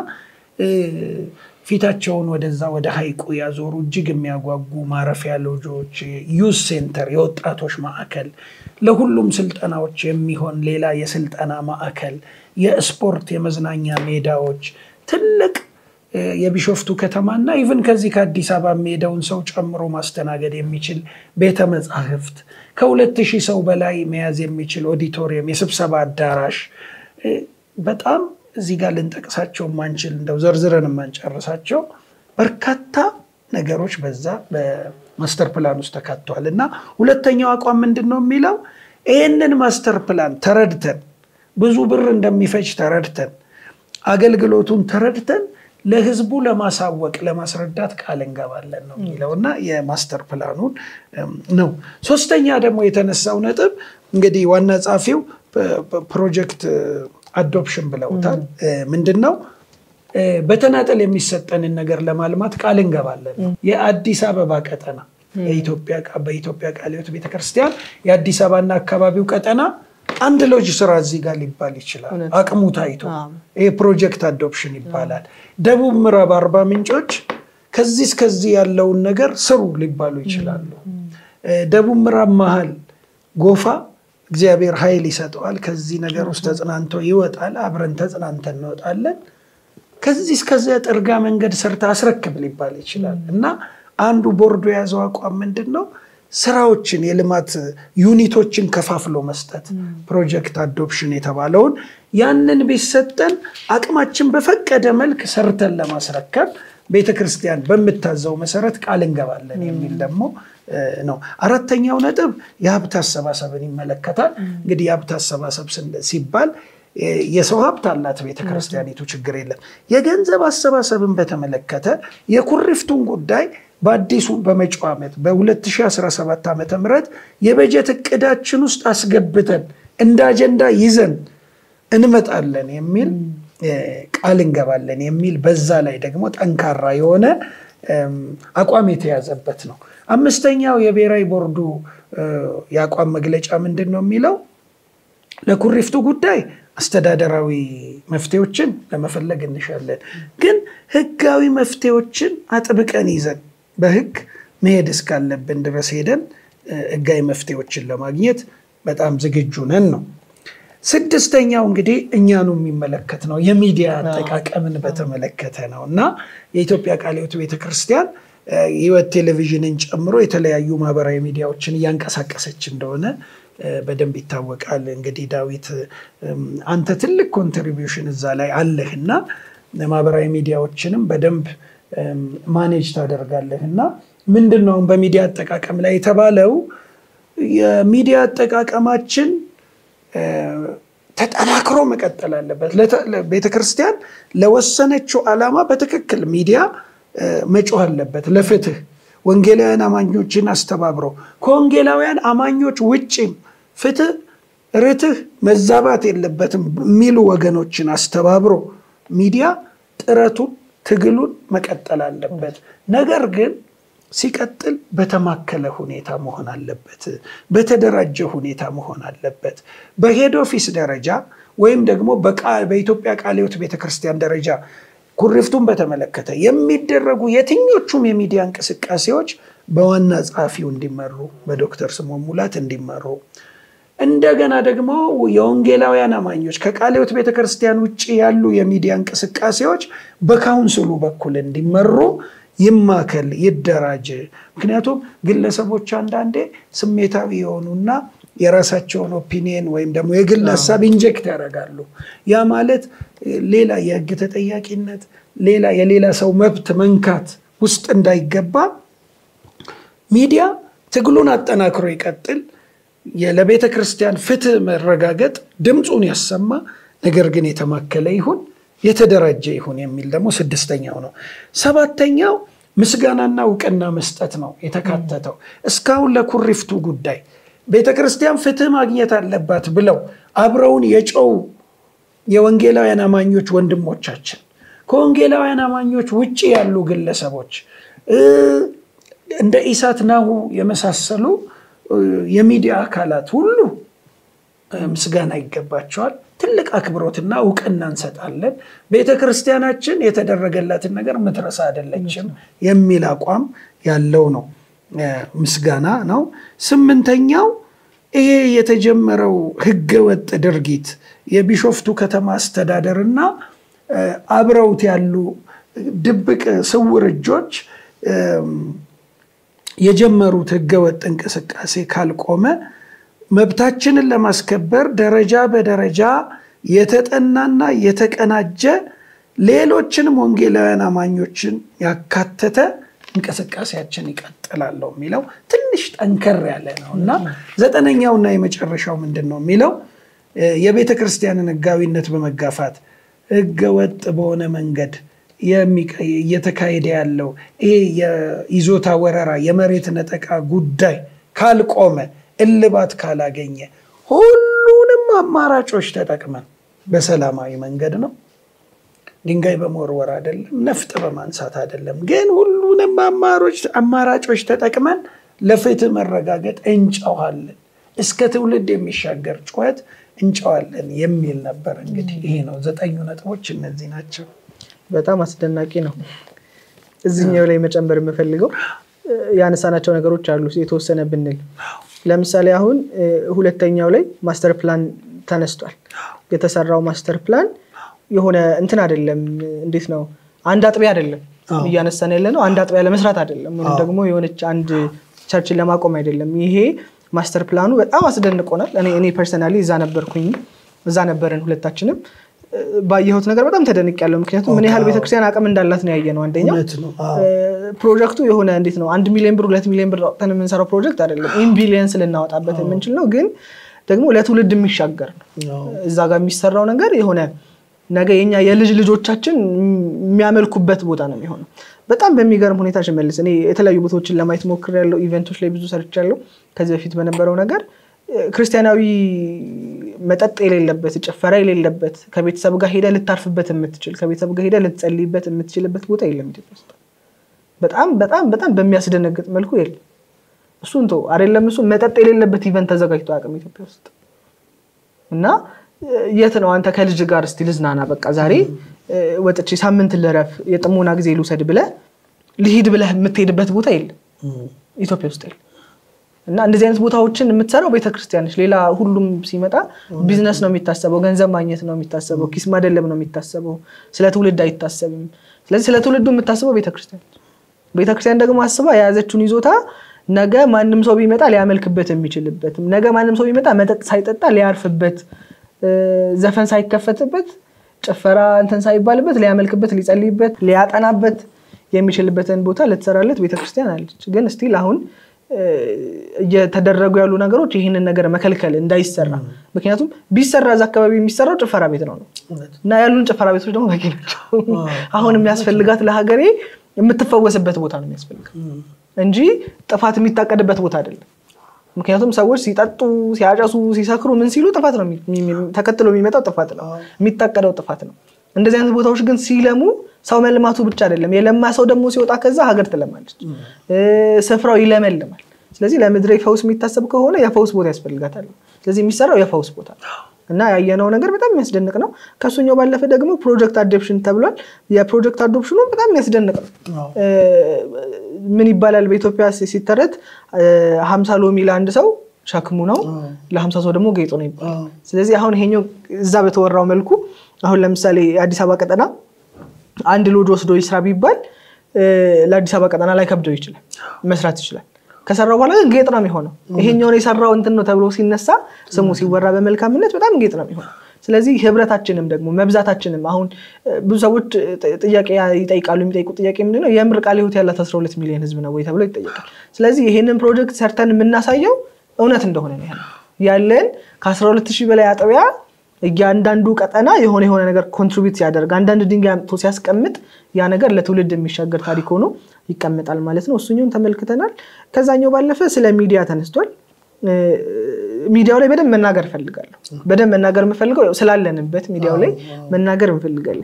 ፊታቸውን ወደዛ ወደ ሐይቁ ያዞሩ እጅግ የሚያጓጉ ማረፊያ ሎጆች ዩዝ ሴንተር የወጣቶች ማዕከል ለሁሉም ስልጠናዎች የሚሆን ሌላ የስልጠና ማዕከል የስፖርት የመዝናኛ ሜዳዎች ትልቅ የቢሾፍቱ ከተማና ኢቭን ከዚህ ከአዲስ አበባ ሜዳውን ሰው ጨምሮ ማስተናገድ የሚችል ቤተ መጻሕፍት ከሁለት ሺህ ሰው በላይ መያዝ የሚችል ኦዲቶሪየም የስብሰባ አዳራሽ በጣም እዚህ ጋር ልንጠቅሳቸው ማንችል እንደው ዘርዝረን ማንጨርሳቸው በርካታ ነገሮች በዛ በማስተር ፕላን ውስጥ ተካተዋልና ሁለተኛው አቋም ምንድነው የሚለው ይሄንን ማስተር ፕላን ተረድተን ብዙ ብር እንደሚፈጅ ተረድተን አገልግሎቱን ተረድተን ለህዝቡ ለማሳወቅ ለማስረዳት ቃል እንገባለን ነው የሚለውና የማስተር ፕላኑን ነው ሶስተኛ ደግሞ የተነሳው ነጥብ እንግዲህ ዋና ጻፊው ፕሮጀክት አዶፕሽን ብለውታል ምንድነው በተናጠል የሚሰጠንን ነገር ለማልማት ቃል እንገባለን የአዲስ አበባ ቀጠና የኢትዮጵያ በኢትዮጵያ ቃለ ሕይወት ቤተክርስቲያን የአዲስ አበባና አካባቢው ቀጠና አንድ ሎጅ ስራ እዚህ ጋር ሊባል ይችላል አቅሙ ታይቶ ይሄ ፕሮጀክት አዶፕሽን ይባላል ደቡብ ምዕራብ አርባ ምንጮች ከዚህ እስከዚህ ያለውን ነገር ስሩ ሊባሉ ይችላሉ ደቡብ ምዕራብ መሃል ጎፋ እግዚአብሔር ኃይል ይሰጠዋል ከዚህ ነገር ውስጥ ተጽናንቶ ይወጣል አብረን ተጽናንተን እንወጣለን ከዚህ እስከዚያ ጥርጋ መንገድ ሰርታ አስረክብ ሊባል ይችላል እና አንዱ ቦርዱ ያዘው አቋም ምንድነው ስራዎችን የልማት ዩኒቶችን ከፋፍሎ መስጠት ፕሮጀክት አዶፕሽን የተባለውን ያንን ቢሰጠን አቅማችን በፈቀደ መልክ ሰርተን ለማስረከብ ቤተክርስቲያን በመታዘው መሰረት ቃል እንገባለን የሚል ደግሞ ነው አራተኛው ነጥብ የሀብት አሰባሰብን ይመለከታል እንግዲህ የሀብት አሰባሰብ ሲባል የሰው ሀብት አላት ቤተክርስቲያኒቱ ችግር የለም የገንዘብ አሰባሰብን በተመለከተ የኩሪፍቱን ጉዳይ በአዲሱ በመጪው ዓመት በ2017 ዓመተ ምህረት የበጀት እቅዳችን ውስጥ አስገብተን እንደ አጀንዳ ይዘን እንመጣለን የሚል ቃል እንገባለን የሚል በዛ ላይ ደግሞ ጠንካራ የሆነ አቋም የተያዘበት ነው አምስተኛው የብሔራዊ ቦርዱ ያቋም መግለጫ ምንድነው የሚለው ለኩሪፍቱ ጉዳይ አስተዳደራዊ መፍትሄዎችን ለመፈለግ እንሻለን ግን ህጋዊ መፍትሄዎችን አጥብቀን ይዘን በህግ መሄድ እስካለብን ድረስ ሄደን ህጋዊ መፍትሄዎችን ለማግኘት በጣም ዝግጁ ነን ነው ስድስተኛው እንግዲህ እኛኑ የሚመለከት ነው የሚዲያ አጠቃቀምን በተመለከተ ነውና የኢትዮጵያ ቃለ ሕይወት ቤተክርስቲያን ህይወት ቴሌቪዥንን ጨምሮ የተለያዩ ማህበራዊ ሚዲያዎችን ያንቀሳቀሰች እንደሆነ በደንብ ይታወቃል እንግዲህ ዳዊት አንተ ትልቅ ኮንትሪቢዩሽን እዛ ላይ አለህና ማህበራዊ ሚዲያዎችንም በደንብ ማኔጅ ታደርጋለህና ምንድነው በሚዲያ አጠቃቀም ላይ የተባለው የሚዲያ አጠቃቀማችን ተጠናክሮ መቀጠል አለበት ለቤተክርስቲያን ለወሰነችው ዓላማ በትክክል ሚዲያ መጮህ አለበት ለፍትህ ወንጌላውያን አማኞችን አስተባብሮ ከወንጌላውያን አማኞች ውጪም ፍትህ ርትህ መዛባት የለበትም ሚሉ ወገኖችን አስተባብሮ ሚዲያ ጥረቱን ትግሉን መቀጠል አለበት ነገር ግን ሲቀጥል በተማከለ ሁኔታ መሆን አለበት በተደራጀ ሁኔታ መሆን አለበት በሄድ ኦፊስ ደረጃ ወይም ደግሞ በኢትዮጵያ ቃለ ሕይወት ቤተክርስቲያን ደረጃ ኩሪፍቱን በተመለከተ የሚደረጉ የትኞቹም የሚዲያ እንቅስቃሴዎች በዋና ጸሐፊው እንዲመሩ በዶክተር ስምዖን ሙላት እንዲመሩ እንደገና ደግሞ የወንጌላውያን አማኞች ከቃለ ሕይወት ቤተክርስቲያን ውጪ ያሉ የሚዲያ እንቅስቃሴዎች በካውንስሉ በኩል እንዲመሩ ይማከል ይደራጅ ምክንያቱም ግለሰቦች አንዳንዴ ስሜታዊ የሆኑና የራሳቸውን ኦፒኒየን ወይም ደግሞ የግል ሐሳብ ኢንጀክት ያደርጋሉ ያ ማለት ሌላ የህግ ተጠያቂነት ሌላ የሌላ ሰው መብት መንካት ውስጥ እንዳይገባ ሚዲያ ትግሉን አጠናክሮ ይቀጥል ለቤተክርስቲያን ፍትህ መረጋገጥ ድምጹን ያሰማ ነገር ግን የተማከለ ይሁን የተደራጀ ይሁን የሚል ደግሞ ስድስተኛው ነው ሰባተኛው ምስጋናና ዕውቅና መስጠት ነው የተካተተው እስካሁን ለኩሪፍቱ ጉዳይ ቤተክርስቲያን ፍትህ ማግኘት አለባት ብለው አብረውን የጮው የወንጌላውያን አማኞች ወንድሞቻችን ከወንጌላውያን አማኞች ውጪ ያሉ ግለሰቦች እንደ ኢሳት ናሁ የመሳሰሉ የሚዲያ አካላት ሁሉ ምስጋና ይገባቸዋል ትልቅ አክብሮትና ዕውቅና እንሰጣለን ቤተክርስቲያናችን የተደረገላትን ነገር ምትረሳ አይደለችም የሚል አቋም ያለው ነው ምስጋና ነው ስምንተኛው ይሄ የተጀመረው ህገ ወጥ ድርጊት የቢሾፍቱ ከተማ አስተዳደርና አብረውት ያሉ ድብቅ ስውር እጆች የጀመሩት ህገ ወጥ እንቅስቃሴ ካልቆመ መብታችንን ለማስከበር ደረጃ በደረጃ የተጠናና የተቀናጀ ሌሎችንም ወንጌላውያን አማኞችን ያካተተ እንቅስቃሴያችን ይቀጥላል የሚለው ትንሽ ጠንከር ያለ ነውና ዘጠነኛውና የመጨረሻው ምንድነው የሚለው የቤተክርስቲያንን ህጋዊነት በመጋፋት ህገ ወጥ በሆነ መንገድ እየተካሄደ ያለው ይሄ የይዞታ ወረራ የመሬት ነጠቃ ጉዳይ ካልቆመ እልባት ካላገኘ ሁሉንም አማራጮች ተጠቅመን በሰላማዊ መንገድ ነው ድንጋይ በመወርወር አይደለም ነፍጥ በማንሳት አይደለም ግን ሁሉንም አማራጮች አማራጮች ተጠቅመን ለፍትህ መረጋገጥ እንጨዋለን እስከ ትውልድ የሚሻገር ጩኸት እንጨዋለን የሚል ነበር እንግዲህ ይሄ ነው ዘጠኙ ነጥቦች እነዚህ ናቸው በጣም አስደናቂ ነው እዚህኛው ላይ መጨመር የምፈልገው ያነሳናቸው ነገሮች አሉ የተወሰነ ብንል ለምሳሌ አሁን ሁለተኛው ላይ ማስተር ፕላን ተነስቷል የተሰራው ማስተር ፕላን የሆነ እንትን አይደለም እንዴት ነው አንድ አጥቢያ አይደለም እያነሳን ያለነው አንድ አጥቢያ ለመስራት አይደለም ወይም ደግሞ የሆነች አንድ ቸርችን ለማቆም አይደለም ይሄ ማስተር ፕላኑ በጣም አስደንቆናል እኔ እኔ ፐርሰናሊ እዛ ነበርኩኝ እዛ ነበርን ሁለታችንም ባየሁት ነገር በጣም ተደንቄያለሁ ምክንያቱም ምን ያህል ቤተክርስቲያን አቅም እንዳላት ነው ያየነው አንደኛው ፕሮጀክቱ የሆነ እንዴት ነው አንድ ሚሊዮን ብር ሁለት ሚሊዮን ብር አውጥተን የምንሰራው ፕሮጀክት አይደለም ኢን ቢሊየንስ ልናወጣበት የምንችል ነው ግን ደግሞ ለትውልድ የሚሻገር ነው እዛ ጋር የሚሰራው ነገር የሆነ ነገ የኛ የልጅ ልጆቻችን የሚያመልኩበት ቦታ ነው የሚሆነው በጣም በሚገርም ሁኔታ ሸመልስ እኔ የተለያዩ ቦታዎችን ለማየት ሞክሬያለሁ ኢቨንቶች ላይ ብዙ ሰርቻለሁ ከዚህ በፊት በነበረው ነገር ክርስቲያናዊ መጠጥ የሌለበት ጭፈራ የሌለበት ከቤተሰብ ጋር ሄደ ልታርፍበት የምትችል ከቤተሰብ ጋር ሄደ ልትጸልይበት የምትችልበት ቦታ የለም ኢትዮጵያ ውስጥ በጣም በጣም በጣም በሚያስደነግጥ መልኩ የለም እሱን ተው አይደለም እሱ መጠጥ የሌለበት ኢቨንት ተዘጋጅቶ አቅም ኢትዮጵያ ውስጥ እና የት ነው አንተ ከልጅ ጋር እስቲ ልዝናና በቃ ዛሬ ወጥቼ ሳምንት ለረፍ የጥሞና ጊዜ ልውሰድ ብለ ልሂድ ብለ የምትሄድበት ቦታ የለም ኢትዮጵያ ውስጥ የለም እና እንደዚህ አይነት ቦታዎችን የምትሰራው ቤተክርስቲያን ነች ሌላ ሁሉም ሲመጣ ቢዝነስ ነው የሚታሰበው ገንዘብ ማግኘት ነው የሚታሰበው ኪስ ማደለም ነው የሚታሰበው ስለ ትውልድ አይታሰብም ስለዚህ ስለ ትውልዱ የምታስበው ቤተክርስቲያን ቤተክርስቲያን ደግሞ አስባ የያዘችውን ይዞታ ነገ ማንንም ሰው ቢመጣ ሊያመልክበት የሚችልበት ነገ ማንንም ሰው ቢመጣ መጠጥ ሳይጠጣ ሊያርፍበት ዘፈን ሳይከፈትበት ጭፈራ እንትን ሳይባልበት ሊያመልክበት ሊጸልይበት ሊያጠናበት የሚችልበትን ቦታ ለተሰራለት ቤተክርስቲያን አለች ግን ስቲል አሁን እየተደረጉ ያሉ ነገሮች ይሄንን ነገር መከልከል እንዳይሰራ ምክንያቱም ቢሰራ እዛ አካባቢ የሚሰራው ጭፈራ ቤት ነው እና ያሉን ጭፈራ ቤቶች ደግሞ በቂ ናቸው አሁን የሚያስፈልጋት ለሀገሬ የምትፈወስበት ቦታ ነው የሚያስፈልጋት እንጂ ጥፋት የሚታቀድበት ቦታ አይደለም ምክንያቱም ሰዎች ሲጠጡ ሲያጨሱ ሲሰክሩ ምን ሲሉ ጥፋት ነው ተከትሎ የሚመጣው ጥፋት ነው የሚታቀደው ጥፋት ነው እንደዚህ አይነት ቦታዎች ግን ሲለሙ ሰው መልማቱ ብቻ አይደለም የለማ ሰው ደግሞ ሲወጣ ከዛ ሀገር ትለማለች ስፍራው ይለመልማል ስለዚህ ለምድር ፈውስ የሚታሰብ ከሆነ የፈውስ ቦታ ያስፈልጋታል ስለዚህ የሚሰራው የፈውስ ቦታ እና ያየነው ነገር በጣም የሚያስደንቅ ነው ከሱኛው ባለፈ ደግሞ ፕሮጀክት አዶፕሽን ተብሏል የፕሮጀክት አዶፕሽኑ በጣም የሚያስደንቅ ነው ምን ይባላል በኢትዮጵያ ሲተረት ሀምሳ ሎሚ ለአንድ ሰው ሸክሙ ነው ለሀምሳ ሰው ደግሞ ጌጡ ነው ይባላል ስለዚህ አሁን ይሄኛው እዛ በተወራው መልኩ አሁን ለምሳሌ አዲስ አበባ ቀጠና አንድ ሎጅ ወስዶ ይስራ ቢባል ለአዲስ አበባ ቀጠና ላይ ከብደው ይችላል መስራት ይችላል ከሰራው በኋላ ግን ጌጥ ነው የሚሆነው ይሄኛው የሰራው እንትን ነው ተብሎ ሲነሳ ስሙ ሲወራ በመልካምነት በጣም ጌጥ ነው የሚሆነው ስለዚህ ህብረታችንም ደግሞ መብዛታችንም አሁን ብዙ ሰዎች ጥያቄ ይጠይቃሉ የሚጠይቁት ጥያቄ ምንድነው የምር ቃል ህይወት ያላት አስራ ሁለት ሚሊዮን ህዝብ ነው ወይ ተብሎ ይጠይቃል ስለዚህ ይሄንን ፕሮጀክት ሰርተን የምናሳየው እውነት እንደሆነ ነው ያለን ከአስራ ሁለት ሺህ በላይ አጥቢያ እያንዳንዱ ቀጠና የሆነ የሆነ ነገር ኮንትሪቢዩት ያደርግ አንዳንድ ድንጋይ አምጥቶ ሲያስቀምጥ ያ ነገር ለትውልድ የሚሻገር ታሪክ ሆኖ ይቀመጣል ማለት ነው እሱኛውን ተመልክተናል ከዛኛው ባለፈ ስለ ሚዲያ ተነስቷል ሚዲያው ላይ በደንብ መናገር ፈልጋለሁ በደንብ መናገር የምፈልገው ስላለንበት ሚዲያው ላይ መናገር እንፈልጋለን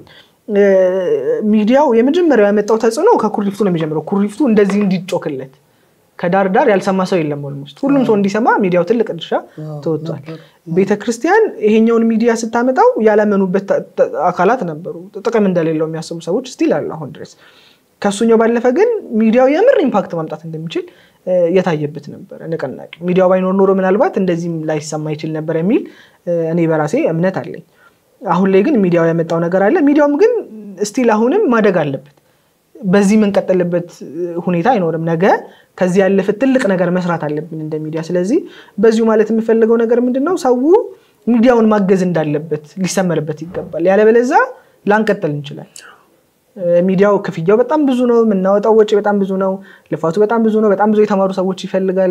ሚዲያው የመጀመሪያው ያመጣው ተጽዕኖ ከኩሪፍቱ ነው የሚጀምረው ኩሪፍቱ እንደዚህ እንዲጮክለት ከዳር ዳር ያልሰማ ሰው የለም ኦልሞስት ሁሉም ሰው እንዲሰማ ሚዲያው ትልቅ ድርሻ ተወጥቷል ቤተክርስቲያን ይሄኛውን ሚዲያ ስታመጣው ያላመኑበት አካላት ነበሩ ጥቅም እንደሌለው የሚያስቡ ሰዎች ስቲል አሉ አሁን ድረስ ከሱኛው ባለፈ ግን ሚዲያው የምር ኢምፓክት ማምጣት እንደሚችል የታየበት ነበር ንቀናቂ ሚዲያው ባይኖር ኖሮ ምናልባት እንደዚህም ላይሰማ ይችል ነበር የሚል እኔ በራሴ እምነት አለኝ አሁን ላይ ግን ሚዲያው ያመጣው ነገር አለ ሚዲያውም ግን ስቲል አሁንም ማደግ አለበት በዚህ ምን ቀጥልበት ሁኔታ አይኖርም ነገ ከዚህ ያለፈ ትልቅ ነገር መስራት አለብን እንደ ሚዲያ ስለዚህ በዚሁ ማለት የምፈልገው ነገር ምንድነው ሰው ሚዲያውን ማገዝ እንዳለበት ሊሰመርበት ይገባል ያለበለዛ ላንቀጥል እንችላለን ሚዲያው ክፍያው በጣም ብዙ ነው ምናወጣው ወጪ በጣም ብዙ ነው ልፋቱ በጣም ብዙ ነው በጣም ብዙ የተማሩ ሰዎች ይፈልጋል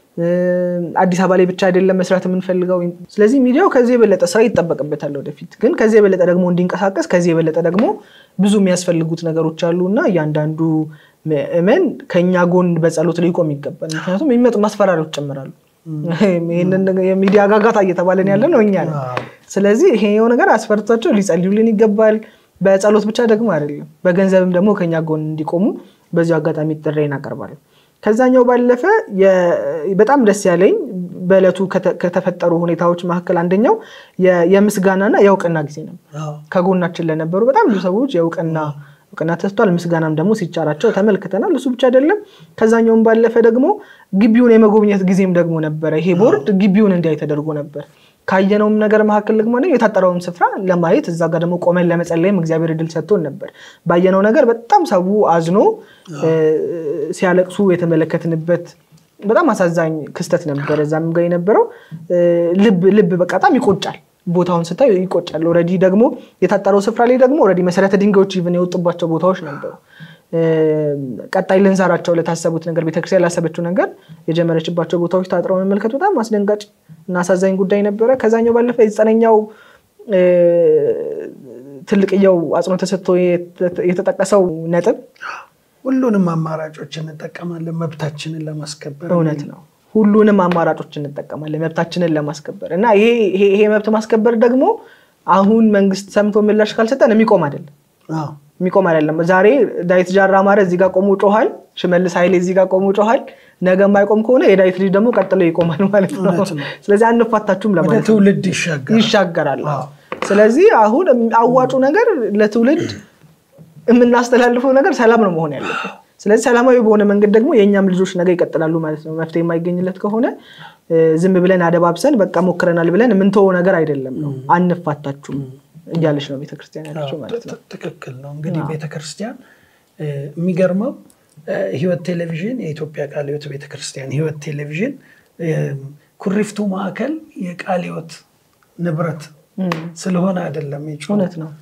አዲስ አበባ ላይ ብቻ አይደለም መስራት የምንፈልገው ስለዚህ ሚዲያው ከዚህ የበለጠ ስራ ይተጠበቅበታል ወደፊት ግን ከዚህ የበለጠ ደግሞ እንዲንቀሳቀስ ከዚህ የበለጠ ደግሞ ብዙ የሚያስፈልጉት ነገሮች አሉና ያንዳንዱ እመን ከኛ ጎን በጸሎት ላይ ቆም ይገባል ምክንያቱም የሚመጡ ማስፈራሪያዎች ጨምራሉ ይሄንን የሚዲያ ጋጋታ እየተባለን ያለ ነው እኛ ነን ስለዚህ ይሄው ነገር አስፈርቷቸው ሊጸልዩልን ይገባል በጸሎት ብቻ ደግሞ አይደለም በገንዘብም ደግሞ ከኛ ጎን እንዲቆሙ በዚህ አጋጣሚ ጥሬን አቀርባለሁ ከዛኛው ባለፈ በጣም ደስ ያለኝ በእለቱ ከተፈጠሩ ሁኔታዎች መካከል አንደኛው የምስጋናና የእውቅና ጊዜ ነው ከጎናችን ለነበሩ በጣም ብዙ ሰዎች የእውቅና ወቀና ተስቷል ምስጋናም ደግሞ ሲጫራቸው ተመልክተናል እሱ ብቻ አይደለም ከዛኛውም ባለፈ ደግሞ ግቢውን የመጎብኘት ጊዜም ደግሞ ነበር ይሄ ቦርድ ግቢውን እንዲያይ ተደርጎ ነበር ካየነውም ነገር መሐከል ደግሞ ነው የታጠረውን ስፍራ ለማየት እዛ ጋር ደግሞ ቆመን ለመጸለይም እግዚአብሔር እድል ሰጥቶን ነበር ባየነው ነገር በጣም ሰው አዝኖ ሲያለቅሱ የተመለከትንበት በጣም አሳዛኝ ክስተት ነበር እዛም ጋር የነበረው ልብ ልብ በቃጣም ይቆጫል ቦታውን ስታይ ይቆጫል ኦሬዲ ደግሞ የታጠረው ስፍራ ላይ ደግሞ ኦሬዲ መሰረተ ድንጋዮች ኢቭን የወጡባቸው ቦታዎች ነበሩ ቀጣይ ለንዛራቸው ለታሰቡት ነገር ቤተክርስቲያን ያላሰበችው ነገር የጀመረችባቸው ቦታዎች ታጥረው መመልከቱ በጣም አስደንጋጭ እና አሳዛኝ ጉዳይ ነበር ከዛኛው ባለፈ የዘጠነኛው ትልቅየው አጽኖ ተሰጥቶ የተጠቀሰው ነጥብ ሁሉንም አማራጮችን እንጠቀማለን መብታችንን ለማስከበር እውነት ነው ሁሉንም አማራጮችን እንጠቀማለን መብታችንን ለማስከበር እና ይሄ ይሄ መብት ማስከበር ደግሞ አሁን መንግስት ሰምቶ ምላሽ ካልሰጠን የሚቆም አይደለም አዎ የሚቆም አይደለም ዛሬ ዳዊት ጃራ ማረ እዚህ ጋር ቆሞ ጮሃል ሽመልስ ኃይሌ እዚህ ጋር ቆሞ ጮሃል ነገ ማይቆም ከሆነ የዳዊት ልጅ ደግሞ ቀጥሎ ይቆማል ማለት ነው ስለዚህ አንፋታችሁም ለማለት ነው ትውልድ ይሻገራል ይሻገራል ስለዚህ አሁን አዋጩ ነገር ለትውልድ የምናስተላልፈው ነገር ሰላም ነው መሆን ያለበት ስለዚህ ሰላማዊ በሆነ መንገድ ደግሞ የኛም ልጆች ነገ ይቀጥላሉ ማለት ነው መፍትሄ የማይገኝለት ከሆነ ዝም ብለን አደባብሰን በቃ ሞክረናል ብለን ምንተው ነገር አይደለም ነው አንፋታችሁም እንዲያለሽ ነው ቤተክርስቲያን ያለችው ማለት ነው ተከክል ነው እንግዲህ ቤተክርስቲያን የሚገርመው ህይወት ቴሌቪዥን የኢትዮጵያ ቃለ ሕይወት ቤተክርስቲያን ህይወት ቴሌቪዥን ኩሪፍቱ ማዕከል የቃለ ሕይወት ንብረት ስለሆነ አይደለም ይጮነት ነው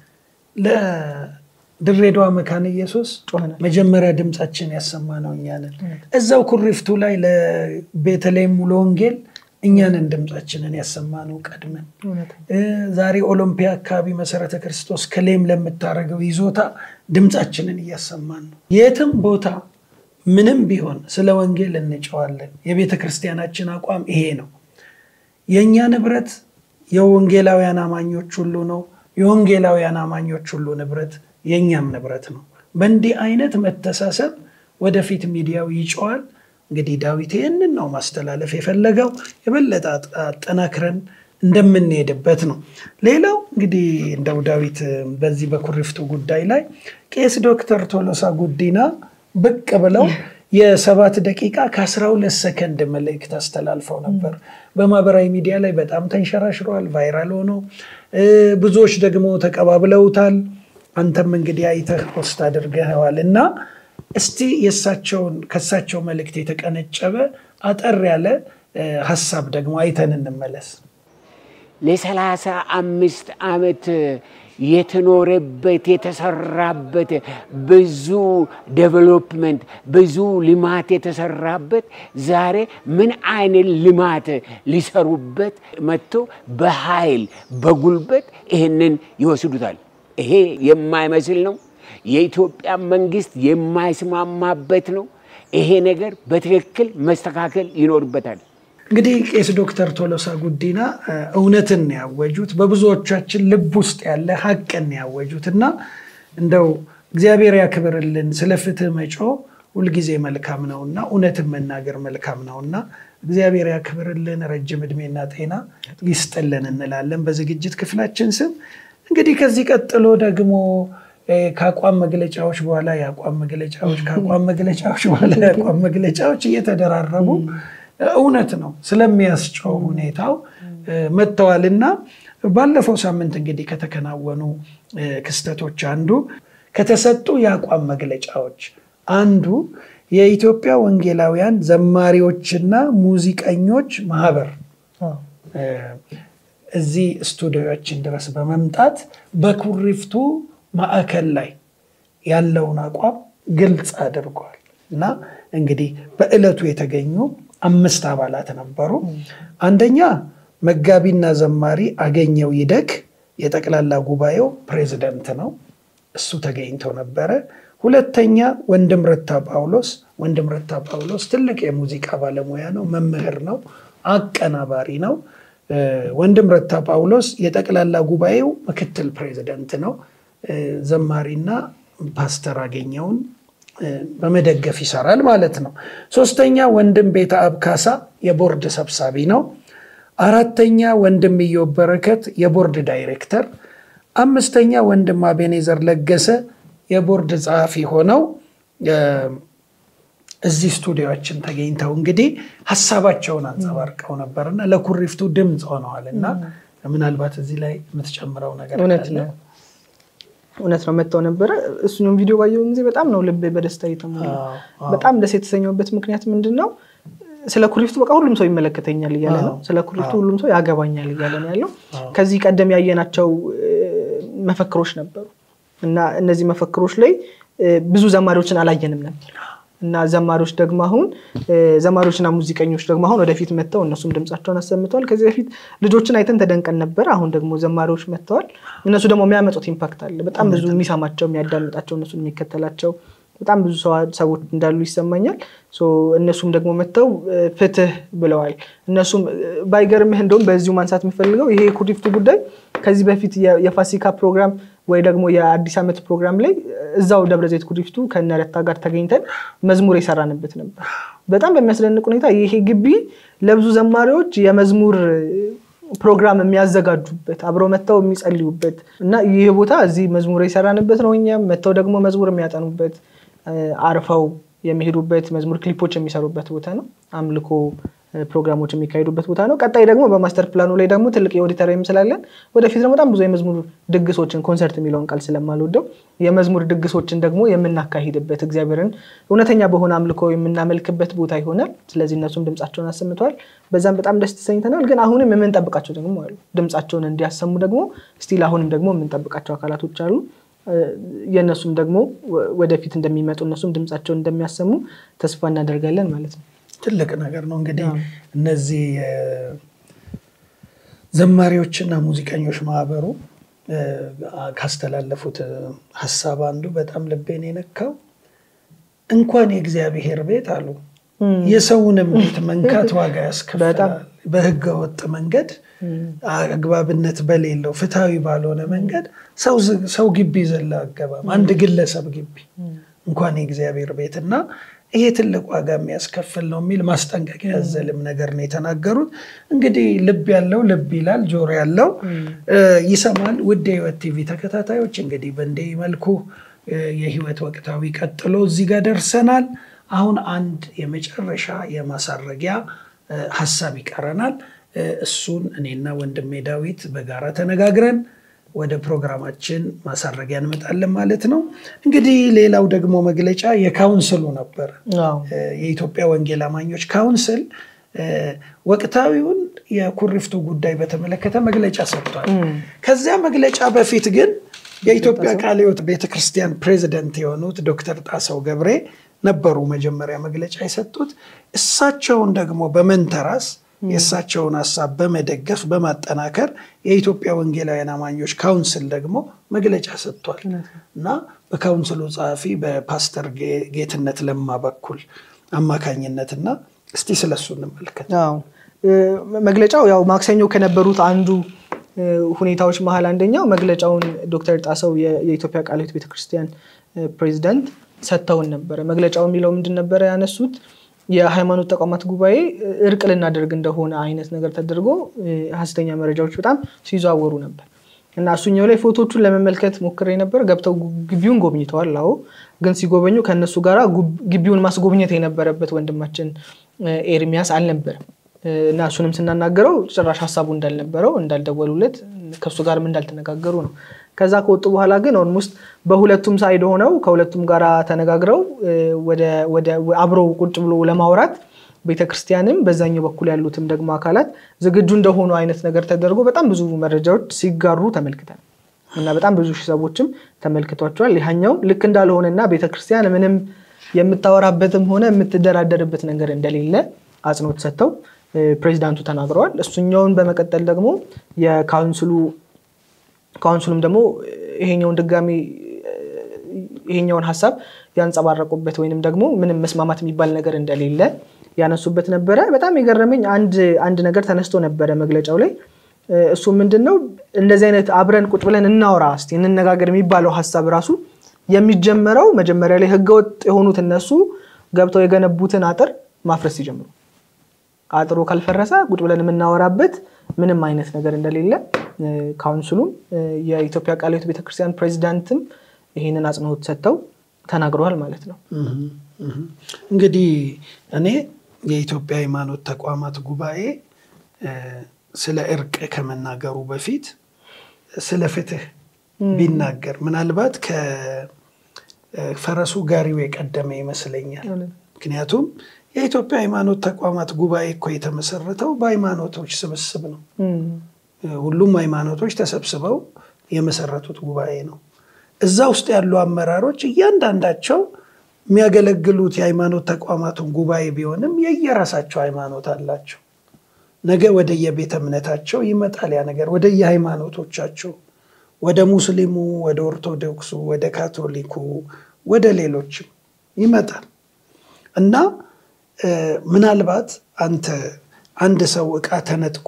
ለድሬዳዋ መካነ ኢየሱስ መጀመሪያ ድምጻችን ያሰማነው እኛ ነን እዛው ኩሪፍቱ ላይ ለቤተልሔም ሙሉ ወንጌል እኛንን ድምጻችንን ያሰማነው ቀድመን ዛሬ ኦሎምፒያ አካባቢ መሰረተ ክርስቶስ ክሌም ለምታረገው ይዞታ ድምጻችንን ያሰማን ነው የትም ቦታ ምንም ቢሆን ስለ ወንጌል እንጨዋለን የቤተክርስቲያናችን አቋም ይሄ ነው የኛ ንብረት የወንጌላውያን አማኞች ሁሉ ነው የወንጌላውያን አማኞች ሁሉ ንብረት የኛም ንብረት ነው በእንዲህ አይነት መተሳሰብ ወደፊት ሚዲያው ይጨዋል እንግዲህ ዳዊት ይሄንን ነው ማስተላለፍ የፈለገው የበለጠ አጠናክረን እንደምንሄድበት ነው ሌላው እንግዲህ እንደው ዳዊት በዚህ በኩሪፍቱ ጉዳይ ላይ ቄስ ዶክተር ቶሎሳ ጉዲና ብቅ ብለው የሰባት ደቂቃ ከ12 ሰከንድ መልእክት አስተላልፈው ነበር በማህበራዊ ሚዲያ ላይ በጣም ተንሸራሽሯል ቫይራል ሆኖ ብዙዎች ደግሞ ተቀባብለውታል አንተም እንግዲህ አይተህ ፖስት አድርገዋልና እስቲ የሳቸውን ከሳቸው መልእክት የተቀነጨበ አጠር ያለ ሐሳብ ደግሞ አይተን እንመለስ ለሰላሳ አምስት አመት የተኖረበት የተሰራበት ብዙ ዴቨሎፕመንት ብዙ ልማት የተሰራበት ዛሬ ምን አይነት ልማት ሊሰሩበት መጥቶ በኃይል በጉልበት ይሄንን ይወስዱታል ይሄ የማይመስል ነው የኢትዮጵያ መንግስት የማይስማማበት ነው ይሄ ነገር በትክክል መስተካከል ይኖርበታል እንግዲህ ቄስ ዶክተር ቶሎሳ ጉዲና እውነትን ያወጁት በብዙዎቻችን ልብ ውስጥ ያለ ሐቅን ያወጁትና እንደው እግዚአብሔር ያክብርልን ስለፍትህ መጮ ሁሉ ጊዜ መልካም ነውና እውነትን መናገር መልካም ነውና እግዚአብሔር ያክብርልን ረጅም እድሜና ጤና ይስጥልን እንላለን በዝግጅት ክፍላችን ስም እንግዲህ ከዚህ ቀጥሎ ደግሞ ከአቋም መግለጫዎች በኋላ ያቋም መግለጫዎች ከአቋም መግለጫዎች በኋላ ያቋም መግለጫዎች እየተደራረቡ እውነት ነው ስለሚያስጨው ሁኔታው መተዋልና ባለፈው ሳምንት እንግዲህ ከተከናወኑ ክስተቶች አንዱ ከተሰጡ ያቋም መግለጫዎች አንዱ የኢትዮጵያ ወንጌላውያን ዘማሪዎችና ሙዚቀኞች ማህበር እዚህ ስቱዲዮችን ድረስ በመምጣት በኩሪፍቱ ማዕከል ላይ ያለውን አቋም ግልጽ አድርጓል እና እንግዲህ በእለቱ የተገኙ አምስት አባላት ነበሩ አንደኛ መጋቢና ዘማሪ አገኘው ይደግ የጠቅላላ ጉባኤው ፕሬዝዳንት ነው እሱ ተገኝቶ ነበር ሁለተኛ ወንድም ረታ ጳውሎስ ወንድም ረታ ጳውሎስ ትልቅ የሙዚቃ ባለሙያ ነው መምህር ነው አቀናባሪ ነው ወንድም ረታ ጳውሎስ የጠቅላላ ጉባኤው ምክትል ፕሬዝዳንት ነው ዘማሪና ፓስተር አገኘውን በመደገፍ ይሰራል ማለት ነው ሶስተኛ ወንድም ቤተ አብካሳ የቦርድ ሰብሳቢ ነው አራተኛ ወንድም ኢዮብ በረከት የቦርድ ዳይሬክተር አምስተኛ ወንድም አቤኔዘር ለገሰ የቦርድ ጸሐፊ ሆነው እዚህ ስቱዲዮአችን ተገኝተው እንግዲህ ሐሳባቸውን አንጸባርቀው ነበርና ለኩሪፍቱ ድምጽ ሆነዋልና ምናልባት እዚህ ላይ የምትጨምረው ነገር አለ? እውነት ነው መጣው ነበር እሱንም ቪዲዮ ባየው ጊዜ በጣም ነው ልቤ በደስታ የተሞላ በጣም ደስ የተሰኘውበት ምክንያት ምንድነው ስለ ኩሪፍቱ በቃ ሁሉም ሰው ይመለከተኛል ይያለ ነው ስለ ኩሪፍቱ ሁሉም ሰው ያገባኛል ይያለ ነው ያለው ከዚህ ቀደም ያየናቸው መፈክሮች ነበሩ እና እነዚህ መፈክሮች ላይ ብዙ ዘማሪዎችን አላየንም ነበር እና ዘማሪዎች ደግሞ አሁን ዘማሪዎችና ሙዚቀኞች ደግሞ አሁን ወደፊት መጣው እነሱም ድምጻቸውን አሰምተዋል ከዚህ በፊት ልጆችን አይተን ተደንቀን ነበር አሁን ደግሞ ዘማሪዎች መጣዋል እነሱ ደግሞ የሚያመጡት ኢምፓክት አለ በጣም ብዙ የሚሳማቸው የሚያዳምጣቸው እነሱን የሚከተላቸው በጣም ብዙ ሰዎች እንዳሉ ይሰማኛል ሶ እነሱም ደግሞ መጣው ፍትህ ብለዋል እነሱም ባይገርምህ እንደውም በዚሁ ማንሳት የሚፈልገው ይሄ ኩሪፍቱ ጉዳይ ከዚህ በፊት የፋሲካ ፕሮግራም ወይ ደግሞ የአዲስ ዓመት ፕሮግራም ላይ እዛው ደብረዘይት ኩሪፍቱ ከነረታ ጋር ተገኝተን መዝሙር የሰራንበት ነበር በጣም በሚያስደንቅ ሁኔታ ይሄ ግቢ ለብዙ ዘማሪዎች የመዝሙር ፕሮግራም የሚያዘጋጁበት አብሮ መጣው የሚጸልዩበት እና ይሄ ቦታ እዚህ መዝሙር የሰራንበት ነው እኛም መጣው ደግሞ መዝሙር የሚያጠኑበት አርፋው የሚሄዱበት መዝሙር ክሊፖች የሚሰሩበት ቦታ ነው አምልኮ ፕሮግራሞች የሚካሄዱበት ቦታ ነው ቀጣይ ደግሞ በማስተር ፕላኑ ላይ ደግሞ ትልቅ የኦዲተሪየም ስላለን ወደፊት ደግሞ በጣም ብዙ የመዝሙር ድግሶችን ኮንሰርት የሚለውን ቃል ስለማልወደው የመዝሙር ድግሶችን ደግሞ የምናካሂድበት እግዚአብሔርን እውነተኛ በሆነ አምልኮ የምናመልክበት ቦታ ይሆናል ስለዚህ እነሱም ድምጻቸውን አሰምተዋል በዛም በጣም ደስ ተሰኝተናል ግን አሁንም የምንጠብቃቸው ደግሞ አሉ ድምጻቸውን እንዲያሰሙ ደግሞ ስቲል አሁንም ደግሞ የምንጠብቃቸው አካላቶች አሉ የነሱም ደግሞ ወደፊት እንደሚመጡ እነሱም ድምጻቸውን እንደሚያሰሙ ተስፋ እናደርጋለን ማለት ነው ትልቅ ነገር ነው እንግዲህ እነዚህ ዘማሪዎችና ሙዚቀኞች ማህበሩ ካስተላለፉት ሐሳብ አንዱ በጣም ልቤን የነካው እንኳን የእግዚአብሔር ቤት አሉ የሰውንም ቤት መንካት ዋጋ ያስከፍላል በህገ ወጥ መንገድ አግባብነት በሌለው ፍትሃዊ ባልሆነ መንገድ ሰው ሰው ግቢ ዘላ አገባም አንድ ግለሰብ ግቢ እንኳን የእግዚአብሔር ቤትና ይሄ ትልቅ ዋጋ የሚያስከፍል ነው የሚል ማስጠንቀቂያ ያዘልም ነገር ነው የተናገሩት እንግዲህ ልብ ያለው ልብ ይላል ጆሮ ያለው ይሰማል ውድ የህይወት ቲቪ ተከታታዮች እንግዲህ በእንደ መልኩ የህይወት ወቅታዊ ቀጥሎ እዚህ ጋር ደርሰናል አሁን አንድ የመጨረሻ የማሳረጊያ ሐሳብ ይቀረናል እሱን እኔና ወንድሜ ዳዊት በጋራ ተነጋግረን ወደ ፕሮግራማችን ማሳረጊያ እንመጣለን ማለት ነው እንግዲህ ሌላው ደግሞ መግለጫ የካውንስሉ ነበር የኢትዮጵያ ወንጌል አማኞች ካውንስል ወቅታዊውን የኩሪፍቱ ጉዳይ በተመለከተ መግለጫ ሰጥቷል ከዚያ መግለጫ በፊት ግን የኢትዮጵያ ቃለ ሕይወት ቤተክርስቲያን ፕሬዝዳንት የሆኑት ዶክተር ጣሰው ገብሬ ነበሩ መጀመሪያ መግለጫ የሰጡት እሳቸውን ደግሞ በመንተራስ የእሳቸውን ሐሳብ በመደገፍ በማጠናከር የኢትዮጵያ ወንጌላውያን አማኞች ካውንስል ደግሞ መግለጫ ሰጥቷል እና በካውንስሉ ጸሐፊ በፓስተር ጌትነት ለማ በኩል አማካኝነትና እስቲ ስለሱ እንመልከት አዎ መግለጫው ያው ማክሰኞ ከነበሩት አንዱ ሁኔታዎች መሃል አንደኛው መግለጫውን ዶክተር ጣሰው የኢትዮጵያ ቃለ ሕይወት ቤተክርስቲያን ፕሬዝዳንት ሰጥተውን ነበር መግለጫው የሚለው ምንድን ነበር ያነሱት የሃይማኖት ተቋማት ጉባኤ እርቅ ልናደርግ እንደሆነ አይነት ነገር ተደርጎ ሐሰተኛ መረጃዎች በጣም ሲዘዋወሩ ነበር እና እሱኛው ላይ ፎቶቹን ለመመልከት ሞክሬ ነበር ገብተው ግቢውን ጎብኝተዋል አዎ ግን ሲጎበኙ ከነሱ ጋራ ግቢውን ማስጎብኘት የነበረበት ወንድማችን ኤርሚያስ አልነበረም እና እሱንም ስናናገረው ጭራሽ ሐሳቡ እንዳልነበረው እንዳልደወሉለት ከሱ ጋርም እንዳልተነጋገሩ ነው ከዛ ከወጡ በኋላ ግን ኦልሞስት በሁለቱም ሳይድ ሆነው ከሁለቱም ጋራ ተነጋግረው ወደ ወደ አብረው ቁጭ ብሎ ለማውራት ቤተክርስቲያንም በዛኛው በኩል ያሉትም ደግሞ አካላት ዝግጁ እንደሆኑ አይነት ነገር ተደርጎ በጣም ብዙ መረጃዎች ሲጋሩ ተመልክተናል እና በጣም ብዙ ሰዎችም ተመልክቷቸዋል ይሄኛው ልክ እንዳልሆነና ቤተክርስቲያን ምንም የምታወራበትም ሆነ የምትደራደርበት ነገር እንደሌለ አጽንኦት ሰጥተው ፕሬዝዳንቱ ተናግረዋል እሱኛውን በመቀጠል ደግሞ የካውንስሉ ካውንስሉም ደግሞ ይሄኛውን ድጋሚ ይሄኛውን ሐሳብ ያንጸባረቁበት ወይንም ደግሞ ምንም መስማማት የሚባል ነገር እንደሌለ ያነሱበት ነበር በጣም የገረመኝ አንድ አንድ ነገር ተነስቶ ነበር መግለጫው ላይ እሱ ምንድነው እንደዚህ አይነት አብረን ቁጭ ብለን እናወራ እስቲ እንነጋገር የሚባለው ሐሳብ ራሱ የሚጀመረው መጀመሪያ ላይ ህገወጥ የሆኑት እነሱ ገብተው የገነቡትን አጥር ማፍረስ ይጀምሩ አጥሩ ካልፈረሰ ቁጭ ብለን የምናወራበት ምንም አይነት ነገር እንደሌለ ካውንስሉ የኢትዮጵያ ቃለ ሕይወት ቤተክርስቲያን ፕሬዝዳንትም ይሄንን አጽንኦት ሰጥተው ተናግረዋል ማለት ነው። እንግዲህ ሰጥተው ተናግረዋል ማለት ነው። እንግዲህ እኔ የኢትዮጵያ ሃይማኖት ተቋማት ጉባኤ ስለ እርቅ ከመናገሩ በፊት ስለ ፍትህ ቢናገር ምናልባት ከፈረሱ ጋሪው የቀደመ ይመስለኛል። ምክንያቱም የኢትዮጵያ ሃይማኖት ተቋማት ጉባኤ እኮ የተመሰረተው በሃይማኖቶች ስብስብ ነው። ሁሉም ሃይማኖቶች ተሰብስበው የመሰረቱት ጉባኤ ነው። እዛ ውስጥ ያሉ አመራሮች እያንዳንዳቸው የሚያገለግሉት የሃይማኖት ተቋማቱን ጉባኤ ቢሆንም የየራሳቸው ሃይማኖት አላቸው። ነገ ወደ የቤተ እምነታቸው ይመጣል ያ ነገር ወደ የሃይማኖቶቻቸው ወደ ሙስሊሙ ወደ ኦርቶዶክሱ ወደ ካቶሊኩ ወደ ሌሎችም ይመጣል እና ምናልባት አንተ አንድ ሰው ዕቃ ተነጥቆ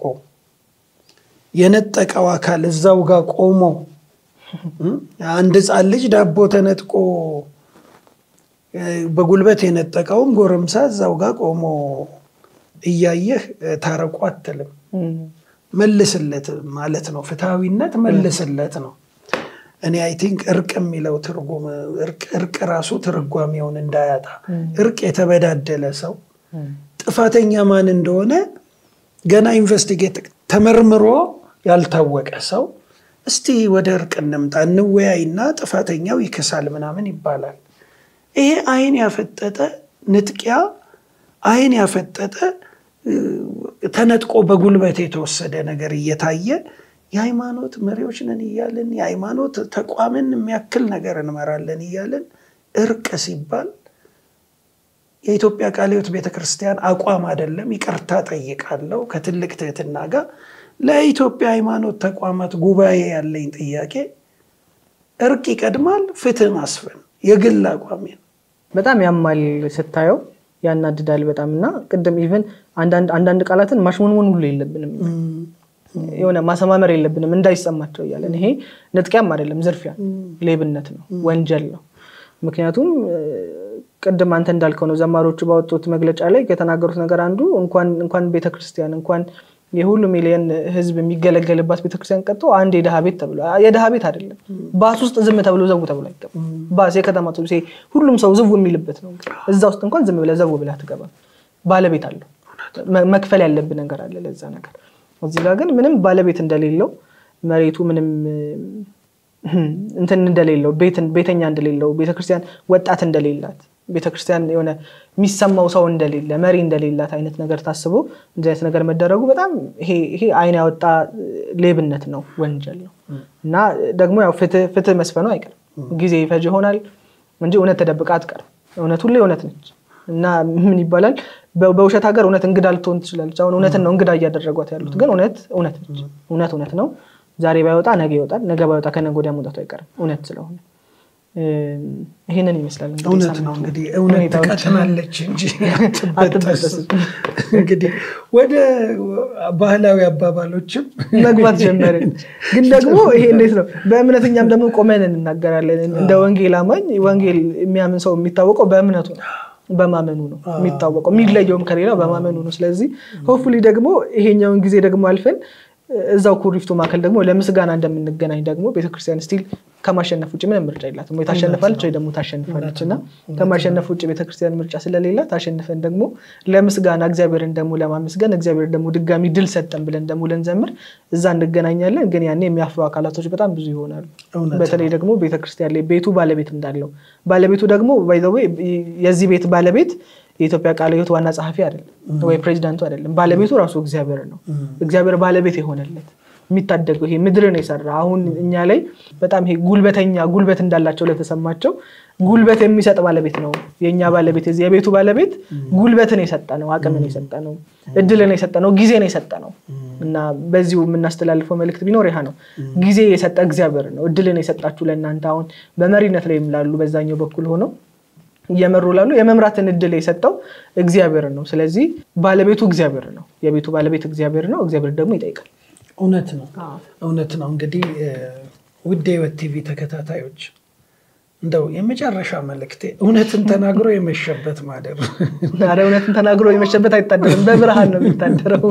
የነጠቀው አካል እዛው ጋር ቆሞ አንድ ሕፃን ልጅ ዳቦ ተነጥቆ በጉልበት የነጠቀውም ጎረምሳ እዛው ጋር ቆሞ እያየህ ታረቁ አትልም። መልስለት ማለት ነው። ፍትሃዊነት መልስለት ነው። እኔ አይ ቲንክ እርቅ የሚለው ትርጉም እርቅ እርቅ ራሱ ትርጓሜውን እንዳያጣ እርቅ የተበዳደለ ሰው ጥፋተኛ ማን እንደሆነ ገና ኢንቨስቲጌት ተመርምሮ ያልታወቀ ሰው እስቲ ወደ እርቅ እንምጣ እንወያይና ጥፋተኛው ይከሳል ምናምን ይባላል። ይሄ አይን ያፈጠጠ ንጥቂያ አይን ያፈጠጠ ተነጥቆ በጉልበት የተወሰደ ነገር እየታየ የሃይማኖት መሪዎች ነን ይያለን የሃይማኖት ተቋምን የሚያክል ነገር እንመራለን ይያለን እርቅ ሲባል የኢትዮጵያ ቃለ ሕይወት ቤተክርስቲያን አቋም አይደለም። ይቅርታ ጠይቃለሁ ከትልቅ ትህትና ጋር ለኢትዮጵያ ሃይማኖት ተቋማት ጉባኤ ያለኝ ጥያቄ እርቅ ይቀድማል ፍትህ ማስፈን የግል አቋም ነው። በጣም ያማል ስታየው ያናድዳል በጣምና ቅድም ኢቭን አንዳንድ አንዳንድ ቃላትን ማሽሞንሞን ሁሉ የለብንም የሆነ ማሰማመር የለብንም እንዳይሰማቸው ይያለን። ይሄ ንጥቂያም አይደለም ዝርፊያ ሌብነት ነው ወንጀል ነው። ምክንያቱም ቅድም አንተ እንዳልከው ነው ዘማሮቹ ባወጡት መግለጫ ላይ ከተናገሩት ነገር አንዱ እንኳን እንኳን ቤተክርስቲያን እንኳን የሁሉ ሚሊዮን ህዝብ የሚገለገልባት ቤተክርስቲያን ቀጥቶ አንድ የደሃ ቤት ተብሎ የደሃ ቤት አይደለም ባስ ውስጥ ዝም ተብሎ ዘው ተብሎ አይገባም። ባስ የከተማው ሰው ሁሉም ሰው ዝው የሚልበት ነው። እዛ ውስጥ እንኳን ዝም ብለህ ዘው ብለህ አትገባም። ባለቤት አለው መክፈል ያለብህ ነገር አለ ለዛ ነገር። እዚህ ጋር ግን ምንም ባለቤት እንደሌለው መሬቱ ምንም እንትን እንደሌለው ቤትን ቤተኛ እንደሌለው ቤተክርስቲያን ወጣት እንደሌላት ቤተክርስቲያን የሆነ የሚሰማው ሰው እንደሌለ መሪ እንደሌላት አይነት ነገር ታስቦ እንደዚህ አይነት ነገር መደረጉ በጣም ይሄ ይሄ አይን ያወጣ ሌብነት ነው ወንጀል ነው። እና ደግሞ ያው ፍትህ ፍትህ መስፈኑ አይቀርም ጊዜ ይፈጅ ይሆናል እንጂ እውነት ተደብቃ አትቀርም። እውነት ሁሉ እውነት ነች እና ምን ይባላል በውሸት ሀገር እውነት እንግዳ ልትሆን ትችላለች። አሁን እውነትን ነው እንግዳ እያደረጓት ያሉት ግን እውነት እውነት ነች። እውነት እውነት ነው። ዛሬ ባይወጣ ነገ ይወጣል ነገ ባይወጣ ከነገ ወዲያ መውጣቱ አይቀርም እውነት ስለሆነ ይሄንን ይመስላል። እውነት ነው እንግዲህ እውነት ተቀጥናለች እንጂ አትበጠስ። እንግዲህ ወደ ባህላዊ አባባሎችም መግባት ጀመርን። ግን ደግሞ ይሄ እንዴት ነው በእምነተኛም ደግሞ ቆመን እንናገራለን። እንደ ወንጌል አማኝ ወንጌል የሚያምን ሰው የሚታወቀው በእምነቱ ነው በማመኑ ነው የሚታወቀው የሚለየውም ከሌላው በማመኑ ነው። ስለዚህ ሆፕፉሊ ደግሞ ይሄኛውን ጊዜ ደግሞ አልፈን እዛው ኩሪፍቱ ማከል ደግሞ ለምስጋና እንደምንገናኝ ደግሞ ቤተክርስቲያን ስቲል ከማሸነፍ ውጪ ምንም ምርጫ የላትም። ወይ ታሸንፋለች ወይ ደግሞ ታሸንፋለችና ከማሸነፍ ውጪ ቤተክርስቲያን ምርጫ ስለሌላ ታሸንፈን ደግሞ ለምስጋና እግዚአብሔርን ደግሞ ለማመስገን እግዚአብሔር ደግሞ ድጋሚ ድል ሰጠን ብለን ደግሞ ለንዘምር እዛ እንገናኛለን። ግን ያኔ የሚያፍሩ አካላቶች በጣም ብዙ ይሆናሉ። በተለይ ደግሞ ቤተክርስቲያን ላይ ቤቱ ባለቤት እንዳለው ባለቤቱ ደግሞ ባይ ዘ ዌይ የዚህ ቤት ባለቤት የኢትዮጵያ ቃለ ሕይወት ዋና ጸሐፊ አይደለም ወይ ፕሬዝዳንቱ አይደለም። ባለቤቱ ራሱ እግዚአብሔር ነው። እግዚአብሔር ባለቤት የሆነለት የሚታደገው ይሄ ምድርን የሰራ አሁን እኛ ላይ በጣም ይሄ ጉልበተኛ ጉልበት እንዳላቸው ለተሰማቸው ጉልበት የሚሰጥ ባለቤት ነው የኛ ባለቤት። የዚህ የቤቱ ባለቤት ጉልበትን የሰጠነው አቅምን የሰጠነው እድልን የሰጠነው ጊዜን የሰጠነው እና በዚሁ የምናስተላልፈው መልእክት ቢኖር ይሄ ነው። ጊዜ የሰጠ እግዚአብሔር ነው። እድልን የሰጣችሁ ለእናንተ አሁን በመሪነት ላይ ይምላሉ በዛኛው በኩል ሆኖ እየመሩ ላሉ የመምራትን እድል የሰጠው እግዚአብሔር ነው። ስለዚህ ባለቤቱ እግዚአብሔር ነው። የቤቱ ባለቤት እግዚአብሔር ነው። እግዚአብሔር ደግሞ ይጠይቃል። እውነት ነው እውነት ነው። እንግዲህ ውድ የሕይወት ቲቪ ተከታታዮች እንደው የመጨረሻ መልእክቴ እውነትን ተናግሮ የመሸበት ማደር አረ እውነትን ተናግሮ የመሸበት አይታደርም በብርሃን ነው የሚታደረው።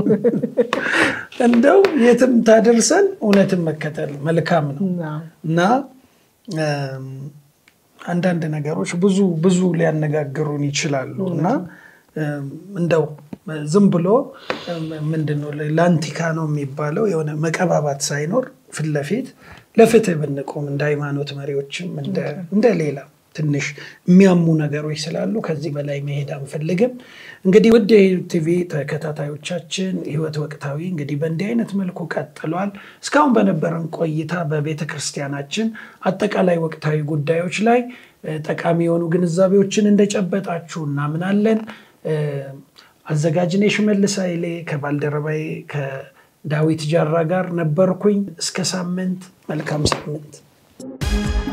እንደው የትም ታደርሰን እውነትን መከተል መልካም ነው እና አንዳንድ ነገሮች ብዙ ብዙ ሊያነጋግሩን ይችላሉ እና እንደው ዝም ብሎ ምንድነው ላንቲካ ነው የሚባለው የሆነ መቀባባት ሳይኖር ፍለፊት ለፍትህ ብንቆም እንደ ሃይማኖት መሪዎችም እንደ እንደ ሌላ ትንሽ የሚያሙ ነገሮች ስላሉ ከዚህ በላይ መሄድ አንፈልግም እንግዲህ ወደ ቲቪ ተከታታዮቻችን ህይወት ወቅታዊ እንግዲህ በእንዲህ አይነት መልኩ ቀጥሏል እስካሁን በነበረን ቆይታ በቤተክርስቲያናችን አጠቃላይ ወቅታዊ ጉዳዮች ላይ ጠቃሚ የሆኑ ግንዛቤዎችን እንደጨበጣችሁ እናምናለን አዘጋጅነሽ መልሳይሌ ከባልደረባይ ከዳዊት ጃራ ጋር ነበርኩኝ እስከ ሳምንት መልካም ሳምንት